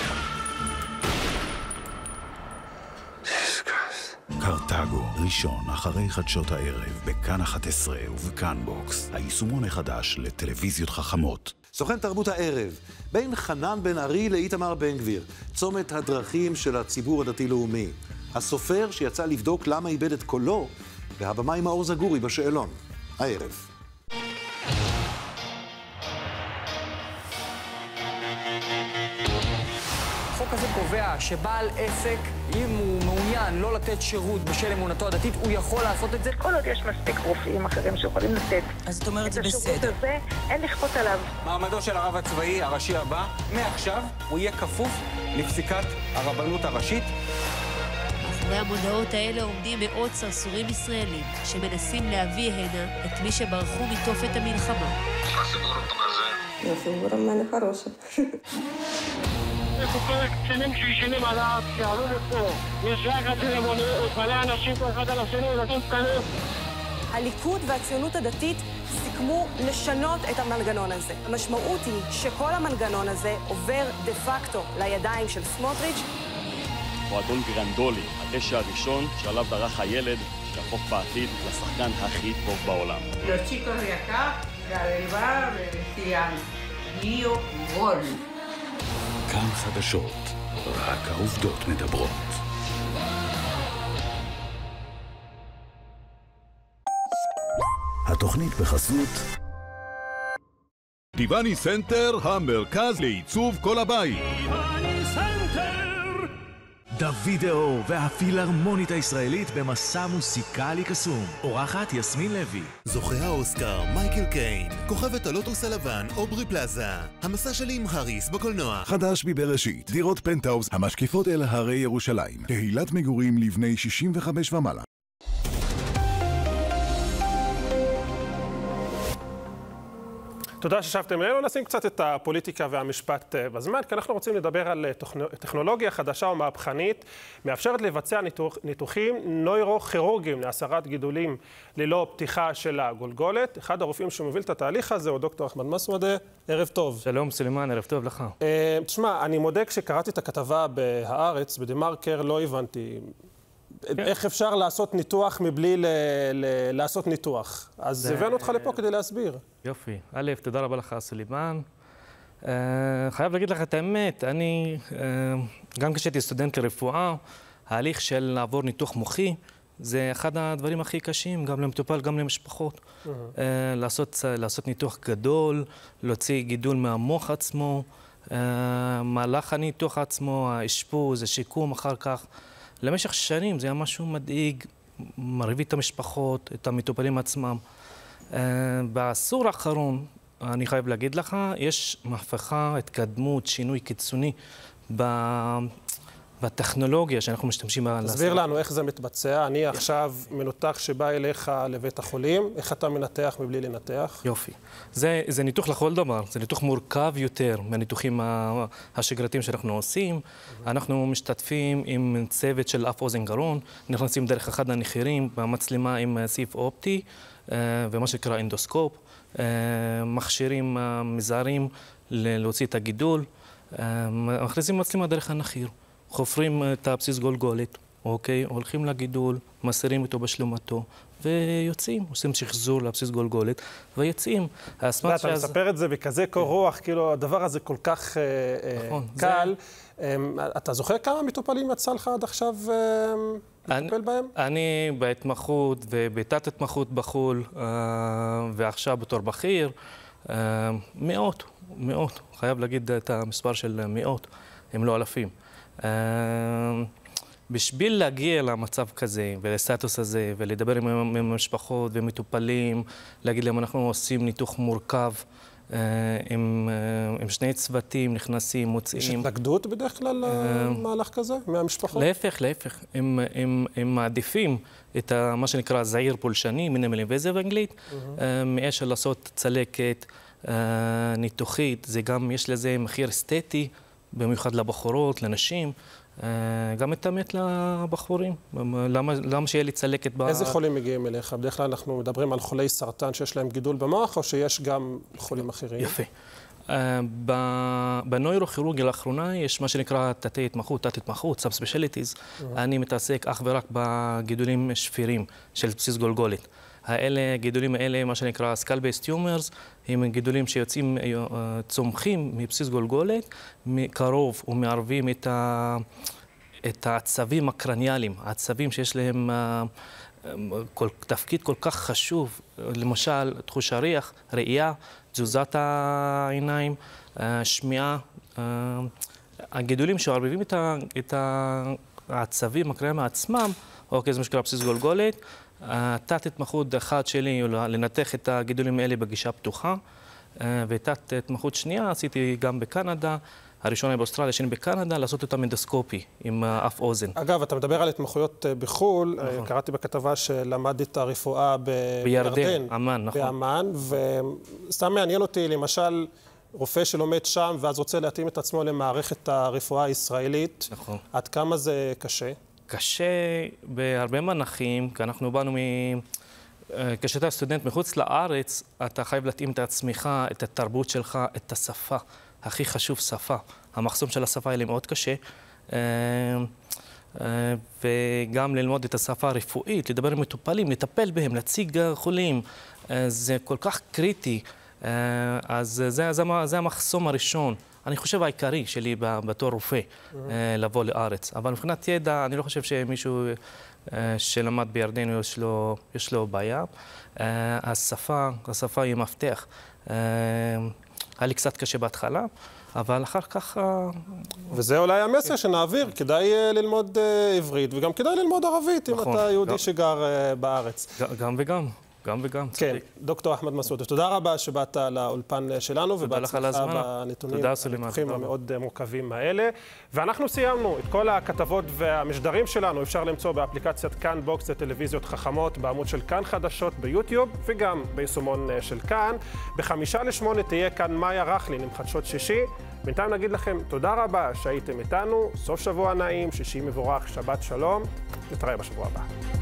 קרתגו, ראשון אחרי חדשות הערב, בכאן 11 ובכאן בוקס, היישומון החדש לטלוויזיות חכמות. סוכן תרבות הערב, בין חנן בן ארי לאיתמר בן גביר, צומת הדרכים של הציבור הדתי-לאומי. הסופר שיצא לבדוק למה איבד את קולו, והבמאי מאור זגורי בשאלון. הערב. החוק הזה קובע שבעל עסק, אם הוא מעוניין לא לתת שירות בשל אמונתו הדתית, הוא יכול לעשות את זה. כל עוד יש מספיק רופאים אחרים שיכולים לתת. אז זאת אומרת זה בסדר. את השירות הזה, אין לכפות עליו. מעמדו של הרב הצבאי הראשי הבא, מעכשיו הוא יהיה כפוף לפסיקת הרבנות הראשית. אחרי המודעות האלה עומדים מאות סרסורים ישראלים שמנסים להביא הנה את מי שברחו מתופת המלחמה. הסיפור הזה выбор у меня хороший. קצינים שישנים על הארץ, יעלו לפה. יש לחץ למוניות, מלא אנשים פה אחד על השני, נותנים תקנים. הליכוד והציונות הדתית סיכמו לשנות את המנגנון הזה. המשמעות היא שכל המנגנון הזה עובר דה פקטו לידיים של סמוטריץ'. מועדון גרנדולי, הדשא הראשון שעליו דרך הילד, שהפוך בעתיד לשחקן הכי טוב בעולם. Los chicos de acá, la del bar, me decían, Lío Gol. כאן חדשות, רק העובדות מדברות. התוכנית בחסות טיבני סנטר, המרכז לעיצוב כל הבית. דוידאו והפילהרמונית הישראלית במסע מוסיקלי קסום. אורחת יסמין לוי. זוכה האוסקר מייקל קיין, כוכבת הלוטוס הלבן אוברי פלאזה. המסע שלי עם האריס בקולנוע. חדש מבראשית, דירות פנטהאוס המשקיפות אל הרי ירושלים. קהילת מגורים לבני 65 ומעלה. תודה ששבתם אלינו. נשים קצת את הפוליטיקה והמשפט בזמן, כי אנחנו רוצים לדבר על טכנולוגיה חדשה ומהפכנית, מאפשרת לבצע ניתוחים נוירוכירורגיים להסרת גידולים ללא פתיחה של הגולגולת. אחד הרופאים שמוביל את התהליך הזה הוא דוקטור אחמד מסוודה. ערב טוב. שלום סלימן, ערב טוב לך. תשמע, אני מודה כשקראתי את הכתבה בהארץ, בדה-מרקר, לא הבנתי. איך אפשר לעשות ניתוח מבלי לעשות ניתוח? אז הבאנו אותך לפה כדי להסביר. יופי. א', תודה רבה לך, סלימן. חייב להגיד לך את האמת, אני, גם כשהייתי סטודנט לרפואה, ההליך של לעבור ניתוח מוחי, זה אחד הדברים הכי קשים, גם למטופל, גם למשפחות. לעשות ניתוח גדול, להוציא גידול מהמוח עצמו, מהלך הניתוח עצמו, האשפוז, השיקום אחר כך. למשך שנים זה היה משהו מדאיג, מרבית את המשפחות, את המטופלים עצמם. בעשור האחרון, אני חייב להגיד לך, יש מהפכה, התקדמות, שינוי קיצוני בטכנולוגיה שאנחנו משתמשים בה. תסביר לנו איך זה מתבצע. אני עכשיו מנותח שבא אליך לבית החולים, איך אתה מנתח מבלי לנתח? יופי. זה ניתוח לכל דבר, זה ניתוח מורכב יותר מהניתוחים השגרתיים שאנחנו עושים. אנחנו משתתפים עם צוות של אף אוזן גרון, נכנסים דרך אחד הנחירים במצלמה עם סיב אופטי ומה שנקרא אנדוסקופ, מכשירים מזערים להוציא את הגידול, מכניסים מצלמה דרך הנחיר. חופרים את הבסיס גולגולת, אוקיי? הולכים לגידול, מסירים אותו בשלמותו, ויוצאים, עושים שחזור לבסיס גולגולת, ויוצאים. אתה מספר את זה בכזה קור רוח, כאילו הדבר הזה כל כך קל. אתה זוכר כמה מטופלים יצא לך עד עכשיו לטפל בהם? אני בהתמחות ובתת התמחות בחול, ועכשיו בתור בכיר, מאות, חייב להגיד את המספר של מאות, הם לא אלפים. בשביל להגיע למצב כזה ולסטטוס הזה ולדבר עם המשפחות ומטופלים, להגיד להם אנחנו עושים ניתוח מורכב עם שני צוותים, נכנסים, מוצאים. יש התנגדות בדרך כלל למהלך כזה מהמשפחות? להפך. הם מעדיפים את מה שנקרא זעיר פולשני, מינימלי אינבזיב באנגלית, מאשר לעשות צלקת ניתוחית. זה גם יש לזה מחיר אסתטי, במיוחד לבחורות, לנשים, גם את האמת לבחורים. למה שיהיה לי צלקת איזה חולים מגיעים אליך? בדרך כלל אנחנו מדברים על חולי סרטן שיש להם גידול במוח, או שיש גם חולים אחרים? יפה. בנוירוכירורגיה לאחרונה יש מה שנקרא תת-התמחות, סאב-ספיישליטיז. אני מתעסק אך ורק בגידולים שפירים של בסיס גולגולת. הגידולים האלה, מה שנקרא skull based tumors, הם גידולים שיוצאים, צומחים מבסיס גולגולת, מקרוב ומערבים את העצבים הקרניאליים, העצבים שיש להם תפקיד כל כך חשוב, למשל תחוש הריח, ראייה, תזוזת העיניים, שמיעה. הגידולים שערבבים את העצבים הקרניאליים עצמם, אוקיי, זה מה שנקרא בסיס גולגולת. תת התמחות אחת שלי היא לנתח את הגידולים האלה בגישה פתוחה, ותת התמחות שנייה עשיתי גם בקנדה, הראשונה באוסטרליה, השני בקנדה, לעשות אותה אנדוסקופי עם אף אוזן. אגב, אתה מדבר על התמחויות בחו"ל, קראתי בכתבה שלמדת רפואה בירדן, אמן, נכון. באמן, וסתם מעניין אותי, למשל, רופא שלומד שם ואז רוצה להתאים את עצמו למערכת הרפואה הישראלית. נכון. עד כמה זה קשה? קשה בהרבה מנחים, כי אנחנו באנו כשאתה סטודנט מחוץ לארץ, אתה חייב להתאים את עצמך, את התרבות שלך, את השפה. הכי חשוב שפה. המחסום של השפה היא מאוד קשה. וגם ללמוד את השפה הרפואית, לדבר עם מטופלים, לטפל בהם, להציג חולים. זה כל כך קריטי. אז זה המחסום הראשון. אני חושב העיקרי שלי בתור רופא, לבוא לארץ. אבל מבחינת ידע, אני לא חושב שמישהו שלמד בירדן יש לו בעיה. השפה היא מפתח. היה לי קצת קשה בהתחלה, אבל אחר כך... וזה אולי המסר שנעביר, כדאי ללמוד עברית וגם כדאי ללמוד ערבית, אם אתה יהודי שגר בארץ. גם וגם. גם וגם. כן, דוקטור אחמד מסעודה, תודה רבה שבאת לאולפן שלנו, ובהצלחה בנתונים הניתוחים המאוד מורכבים האלה. ואנחנו סיימנו את כל הכתבות והמשדרים שלנו, אפשר למצוא באפליקציית כאן בוקס לטלוויזיות חכמות, בעמוד של כאן חדשות ביוטיוב, וגם ביישומון של כאן. ב7:55 תהיה כאן מאיה רכלין עם חדשות שישי. בינתיים נגיד לכם תודה רבה שהייתם איתנו, סוף שבוע נעים, שישי מבורך, שבת שלום, נתראה בשבוע הבא.